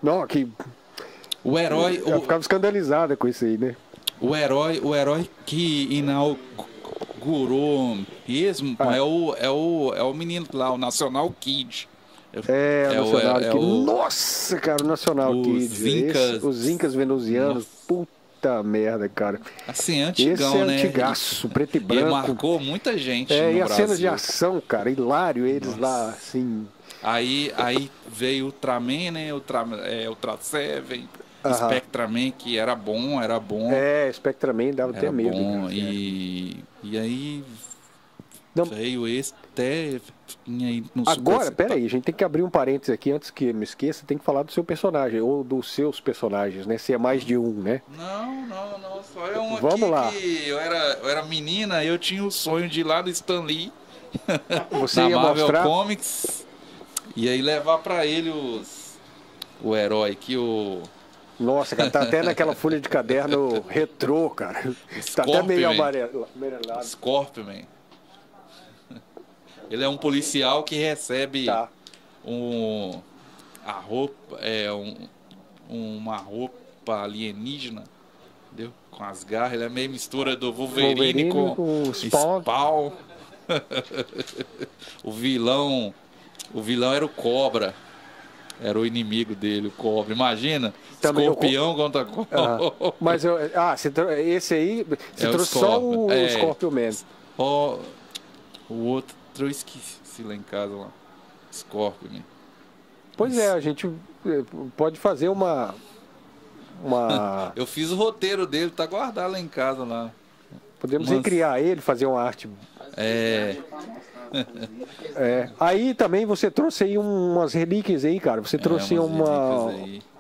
O herói... Ela ficava escandalizada com isso aí, né? O herói que inaugurou mesmo é o menino lá, o National Kid. O Nacional Kid. Nossa, cara, o Nacional Kid. Os Incas venusianos. Puta merda, cara. Assim, antigão, esse né? Antigaço, preto e branco. Ele marcou muita gente no e Brasil. as cenas de ação, cara, hilário, eles lá, assim... Aí veio o Ultraman, né? Ultra Seven, Spectraman, que era bom. Spectraman dava até medo. Bom, e aí veio esse até... Agora, peraí, a gente tem que abrir um parênteses aqui, antes que eu me esqueça, tem que falar do seu personagem, ou dos seus personagens, né? Se é mais de um, né? Não, só é um. Vamos lá. Que eu era menina, eu tinha o sonho de ir lá do Stan Lee, Você na ia Marvel mostrar? Comics, e aí levar pra ele o herói que Nossa, cara, tá até naquela folha de caderno retrô, cara. Tá até meio amarelado. Scorpion, Ele é um policial que recebe uma roupa alienígena, entendeu? Com as garras. Ele é meio mistura do Wolverine com Spawn. O vilão era o Cobra. Era o inimigo dele, o Cobra. Imagina, também escorpião contra Cobra. Mas esse aí, você trouxe só o Scorpion Man. O outro eu esqueci lá em casa, lá. Scorpion Man. Pois é, a gente pode fazer uma... Eu fiz o roteiro dele, tá guardado lá em casa lá. Podemos recriar ele, fazer uma arte. Aí também você trouxe aí umas relíquias aí, cara. Você trouxe uma...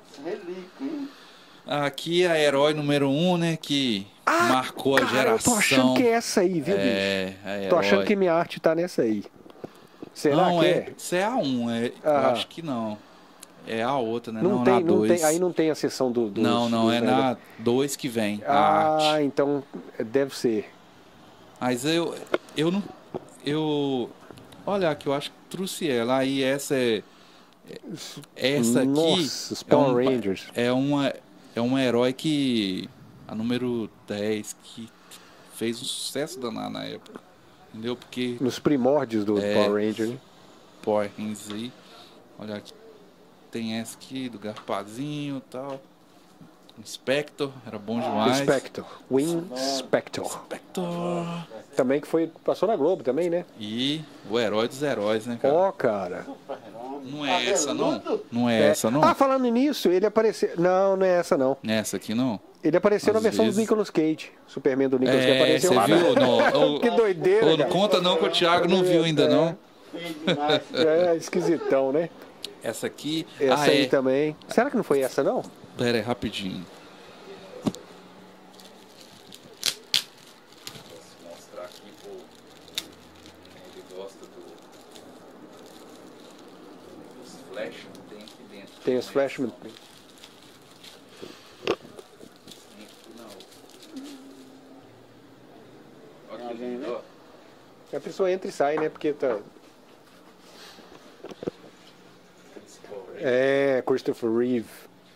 Aqui é a herói número 1, né? Que marcou a geração. Eu tô achando que é essa aí, viu, bicho? Tô achando que minha arte tá nessa aí. Será que é? Isso é a 1, eu acho que não. É a outra, né? Não, na 2. Aí não tem a seção do... Não, é na 2 que vem a arte. Então deve ser. Mas eu não... Olha aqui, eu acho que trouxe ela. Aí essa aqui... Nossa, os Power Rangers. É uma herói que... A número 10, que fez um sucesso danado na época. Entendeu? Porque... Nos primórdios do Power Ranger, né? Power Rangers aí. Olha aqui. Tem essa aqui, do Garpazinho e tal. Spector, era bom demais. Spector. Wing Spector. Também que passou na Globo também, né? E o herói dos heróis, né, cara? Cara. Não é essa, não? Não é essa, não? Falando nisso, ele apareceu... Não é essa, não. Essa aqui, não? Ele apareceu na versão do Nicolas Cage. Superman do Nicolas Cage apareceu lá. Você viu? Que doideira, não conta não que o Thiago não viu ainda, não. Esquisitão, né? Essa aqui... Essa aí também. Será que não foi essa, não? Pera aí, rapidinho. Vou mostrar aqui pro... Ele gosta dos Flashman, tem aqui dentro. Tem os Flashman. A pessoa entra e sai, né? Porque tá... Christopher Reeve.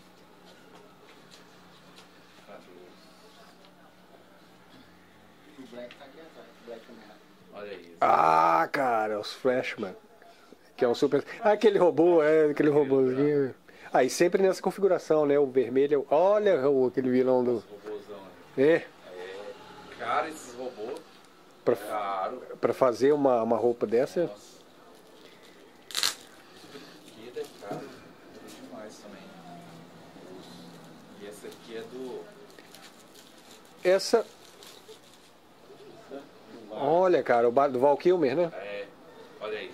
Olha isso. Cara, os Flashman. Que é um super... aquele robô, aquele robôzinho. Aí sempre nessa configuração, né? O vermelho. Olha aquele vilão do... Cara, esses robôs. Pra fazer uma roupa dessa. Aqui deve ficar demais também. E essa aqui é do... Essa... Olha, cara, do Val Kilmer, né? Olha aí.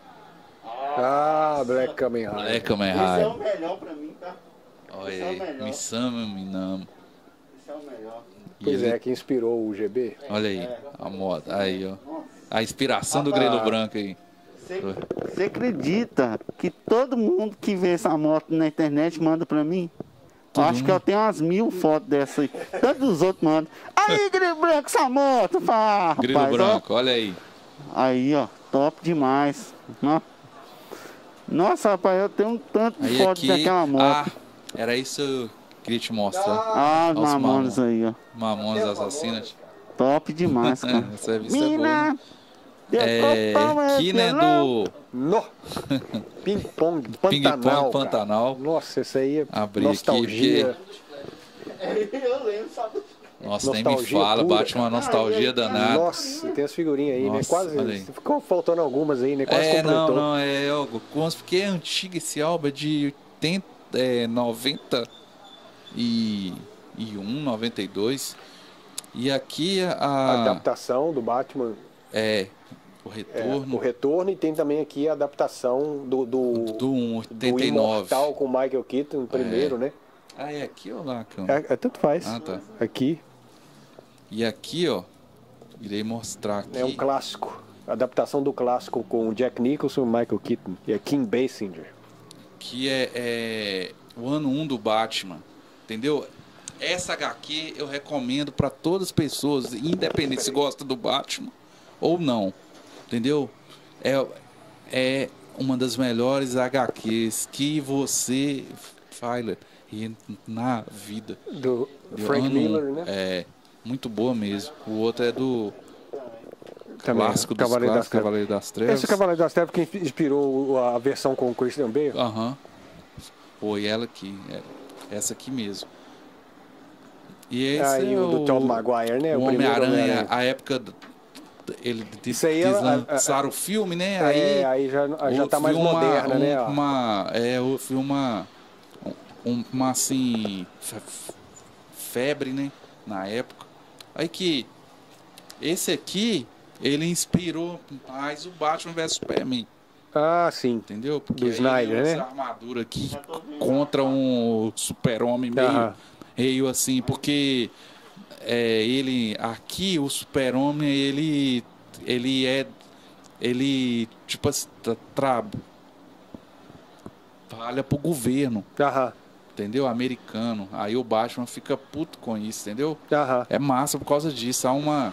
Black Kamen Rider. Black Kamen Rider. Esse é o melhor pra mim, tá? Olha aí. Me Sama, Me Namo. Esse é o melhor. Pois que inspirou o GB. Olha aí, a moda. Aí, ó. A inspiração do Grelo Branco aí. Você acredita que todo mundo que vê essa moto na internet manda pra mim? Acho que eu tenho umas 1000 fotos dessa aí. Todos os outros mandam. Aí, Grilo Branco, essa moto! Grilo Branco, olha aí. Aí, ó, top demais. Nossa, rapaz, eu tenho um tanto de fotos daquela moto. Era isso que eu queria te mostrar. Os Mamonas aí, ó. Mamonas Assassinas. Top demais, cara. Essa revista é boa. Aqui, né, do... Ping Pong Pantanal. Nossa, esse aí é nostalgia. Eu lembro, sabe? Nossa, nem me fala, bate uma nostalgia danada. Nossa, tem as figurinhas aí, né? Quase, ficou faltando algumas aí, né? Quase completou. Não, é algo, porque é antigo esse álbum, é de 91, 92. E aqui a adaptação do Batman. O Retorno. O Retorno, e tem também aqui a adaptação do 89. Do Imortal com o Michael Keaton, primeiro, né? É aqui ou lá, cara? Tanto faz. Tá. Aqui. E aqui, ó, irei mostrar aqui. É um clássico. Adaptação do clássico com o Jack Nicholson e o Michael Keaton. E a Kim Basinger. Que é o ano 1 do Batman. Entendeu? Essa HQ eu recomendo para todas as pessoas, independente se gosta do Batman ou não. Entendeu? é uma das melhores HQs que você fala na vida. Do Frank Miller, né? É, muito boa mesmo. O outro é do também, clássico dos clássicos, Cavaleiro das Trevas. Esse Cavaleiro das Trevas que inspirou a versão com o Christian Bale? Aham. Foi ela aqui. Essa aqui mesmo. E esse aí é o do Tom Maguire, né? O Homem-Aranha, a época... Ele lançaram o filme, né? Aí já tá mais moderna, né? Houve uma assim, febre, né? Na época. Aí que esse aqui, ele inspirou mais o Batman vs Superman. Ah, sim. Entendeu? Porque do Snyder, né? Essa armadura aqui contra um super-homem meio assim, porque ele aqui, o super-homem, ele tipo assim, trabalha pro governo. Entendeu? Americano. Aí o Batman fica puto com isso, entendeu? É massa por causa disso. Há uma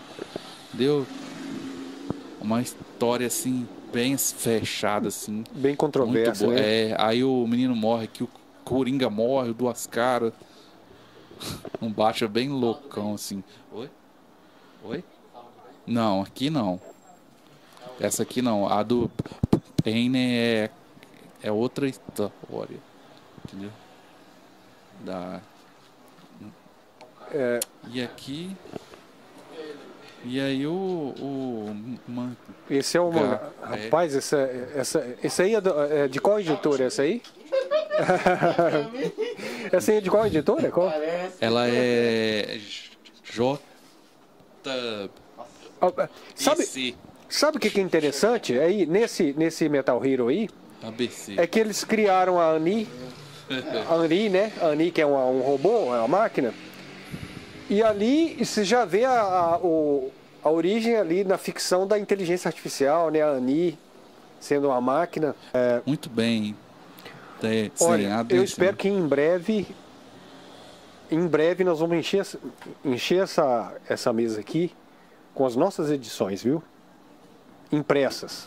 história assim bem fechada assim, bem controversa, né? Aí o menino morre, que o Coringa morre, o Duas Caras. Um Batman bem loucão assim. Oi? Não, aqui não. Essa aqui não. A do Paine é outra história. Entendeu? E aqui. E aí esse é o rapaz, esse aí é de qual editora? Essa aí? Essa aí é de qual editora? Qual? Ela é Sabe o que é interessante? Aí, nesse Metal Hero aí, ABC. É que eles criaram a Ani, né? A Ani, que é um robô, é uma máquina. E ali você já vê a origem ali na ficção da inteligência artificial, né? A Ani sendo uma máquina. Muito bem. Olha, eu espero que em breve nós vamos encher essa mesa aqui com as nossas edições, viu? Impressas.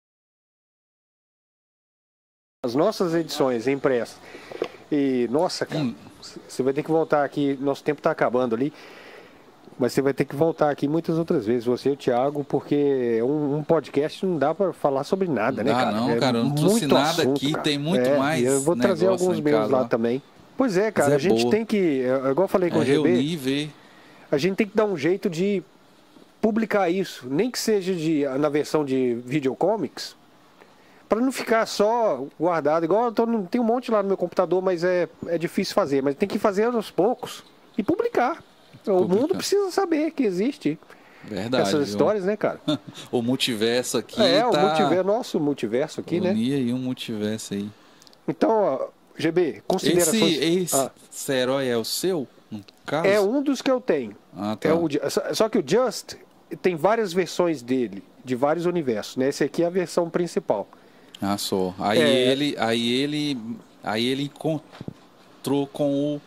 As nossas edições impressas. E, nossa, cara, você vai ter que voltar aqui. Nosso tempo está acabando ali. Mas você vai ter que voltar aqui muitas outras vezes, você e o Thiago, porque um podcast não dá para falar sobre nada, né, cara? Não, cara, eu não trouxe nada assunto, aqui, cara. Tem muito mais. Eu vou trazer alguns meus lá também. Pois é, cara, a gente tem que, igual eu falei com o GB, reunir, a gente tem que dar um jeito de publicar isso, nem que seja na versão de videocomics, para não ficar só guardado. Igual tem um monte lá no meu computador, mas é difícil fazer, mas tem que fazer aos poucos e publicar. O mundo precisa saber que existe. Verdade, essas histórias, né, cara? O multiverso aqui. O nosso multiverso aqui, né? E um multiverso aí. Então, ó, GB, considerações. Esse herói é o seu, no caso? É um dos que eu tenho. Tá. Só que o Just tem várias versões dele, de vários universos, né? Esse aqui é a versão principal. Só. Aí ele encontrou com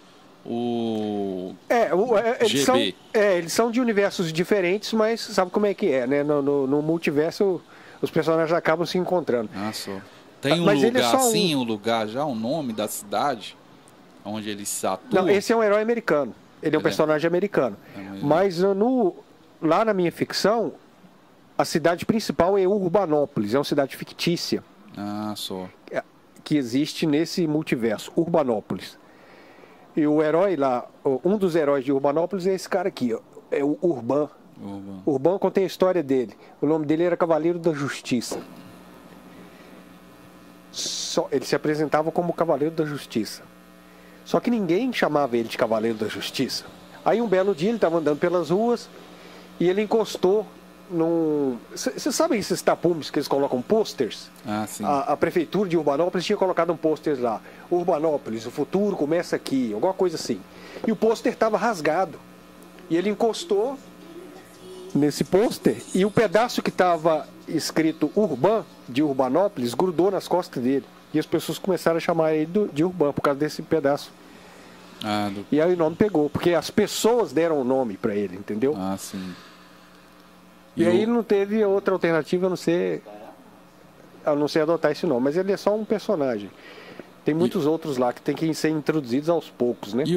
eles são de universos diferentes, mas sabe como é que é, né? No multiverso os personagens acabam se encontrando. Só. Tem lugar assim, um lugar já, o nome da cidade onde ele se atua? Não, esse é um herói americano. Ele é um personagem americano. Mas lá na minha ficção, a cidade principal é Urbanópolis, é uma cidade fictícia. Só. Que existe nesse multiverso, Urbanópolis. E o herói lá, um dos heróis de Urbanópolis é esse cara aqui, ó, é o Urban. Urban contém a história dele. O nome dele era Cavaleiro da Justiça. Ele se apresentava como Cavaleiro da Justiça. Só que ninguém chamava ele de Cavaleiro da Justiça. Aí um belo dia ele estava andando pelas ruas e ele encostou num... Vocês sabem esses tapumes que eles colocam posters? Sim. A prefeitura de Urbanópolis tinha colocado um pôster lá. Urbanópolis, o futuro começa aqui, alguma coisa assim. E o pôster estava rasgado. E ele encostou nesse pôster e o pedaço que estava escrito Urban, de Urbanópolis, grudou nas costas dele. E as pessoas começaram a chamar ele de Urban por causa desse pedaço. E aí o nome pegou, porque as pessoas deram o nome para ele, entendeu? Sim. E aí não teve outra alternativa a não ser a não ser adotar esse nome, mas ele é só um personagem. Tem muitos outros lá que tem que ser introduzidos aos poucos, né?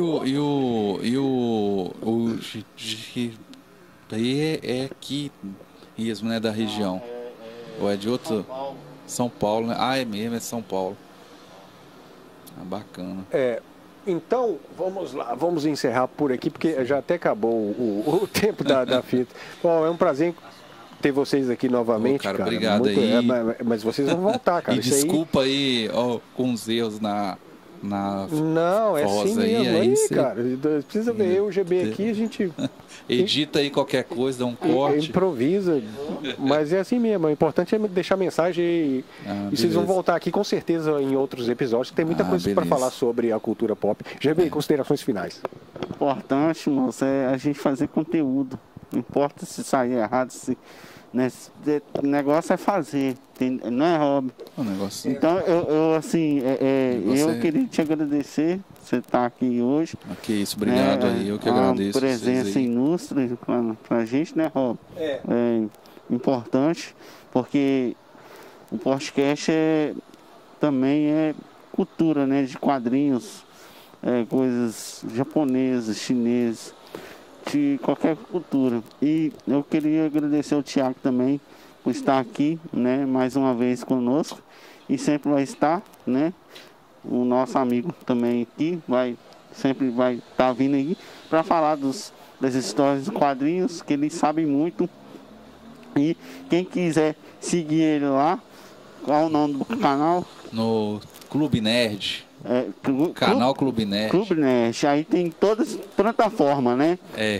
Aí é aqui mesmo, né, da região. Ou é de outro? São Paulo, né? Ah, é mesmo, é São Paulo. Ah, bacana. Então, vamos lá, vamos encerrar por aqui, porque já até acabou o tempo da fita. Bom, é um prazer ter vocês aqui novamente, cara. Obrigado aí. Mas vocês vão voltar, cara. E desculpa aí, com os erros na não, é assim mesmo aí, cara. Precisa ver eu, o GB aqui, a gente edita aí qualquer coisa, dá um corte. Improvisa, mas é assim mesmo. O importante é deixar mensagem e vocês vão voltar aqui com certeza em outros episódios, que tem muita coisa para falar sobre a cultura pop. GB, considerações finais. Importante, moço, é a gente fazer conteúdo. Não importa se sair errado, se né? O negócio é fazer, não é hobby. Então, eu assim, eu queria te agradecer, você estar aqui hoje. Que isso, obrigado aí, eu que agradeço. Uma presença ilustre pra gente, né, Rob? É importante, porque o podcast também é cultura, né, de quadrinhos, coisas japonesas, chinesas, de qualquer cultura. E eu queria agradecer ao Thiago também por estar aqui, né, mais uma vez conosco, e sempre vai estar, né, o nosso amigo também aqui sempre vai estar vindo aí para falar das histórias dos quadrinhos, que ele sabe muito. E quem quiser seguir ele lá, qual é o nome do canal? No Clube Nerd. Canal Clube Nerd. Clube Nerd. Aí tem todas as plataformas, né?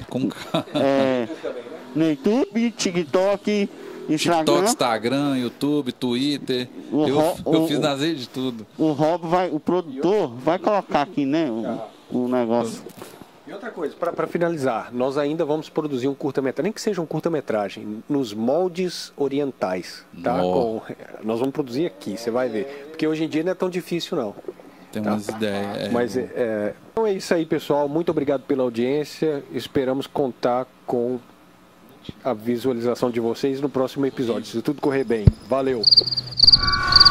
No YouTube, TikTok, Instagram, YouTube, Twitter. Eu fiz nas redes de tudo. O produtor vai colocar aqui, né? O negócio. E outra coisa, para finalizar, nós ainda vamos produzir um curta-metragem, nem que seja um curta-metragem, nos moldes orientais, tá? Nós vamos produzir aqui, você vai ver. Porque hoje em dia não é tão difícil, não. Tem umas ideias. Mas então é isso aí, pessoal. Muito obrigado pela audiência. Esperamos contar com a visualização de vocês no próximo episódio, se tudo correr bem. Valeu!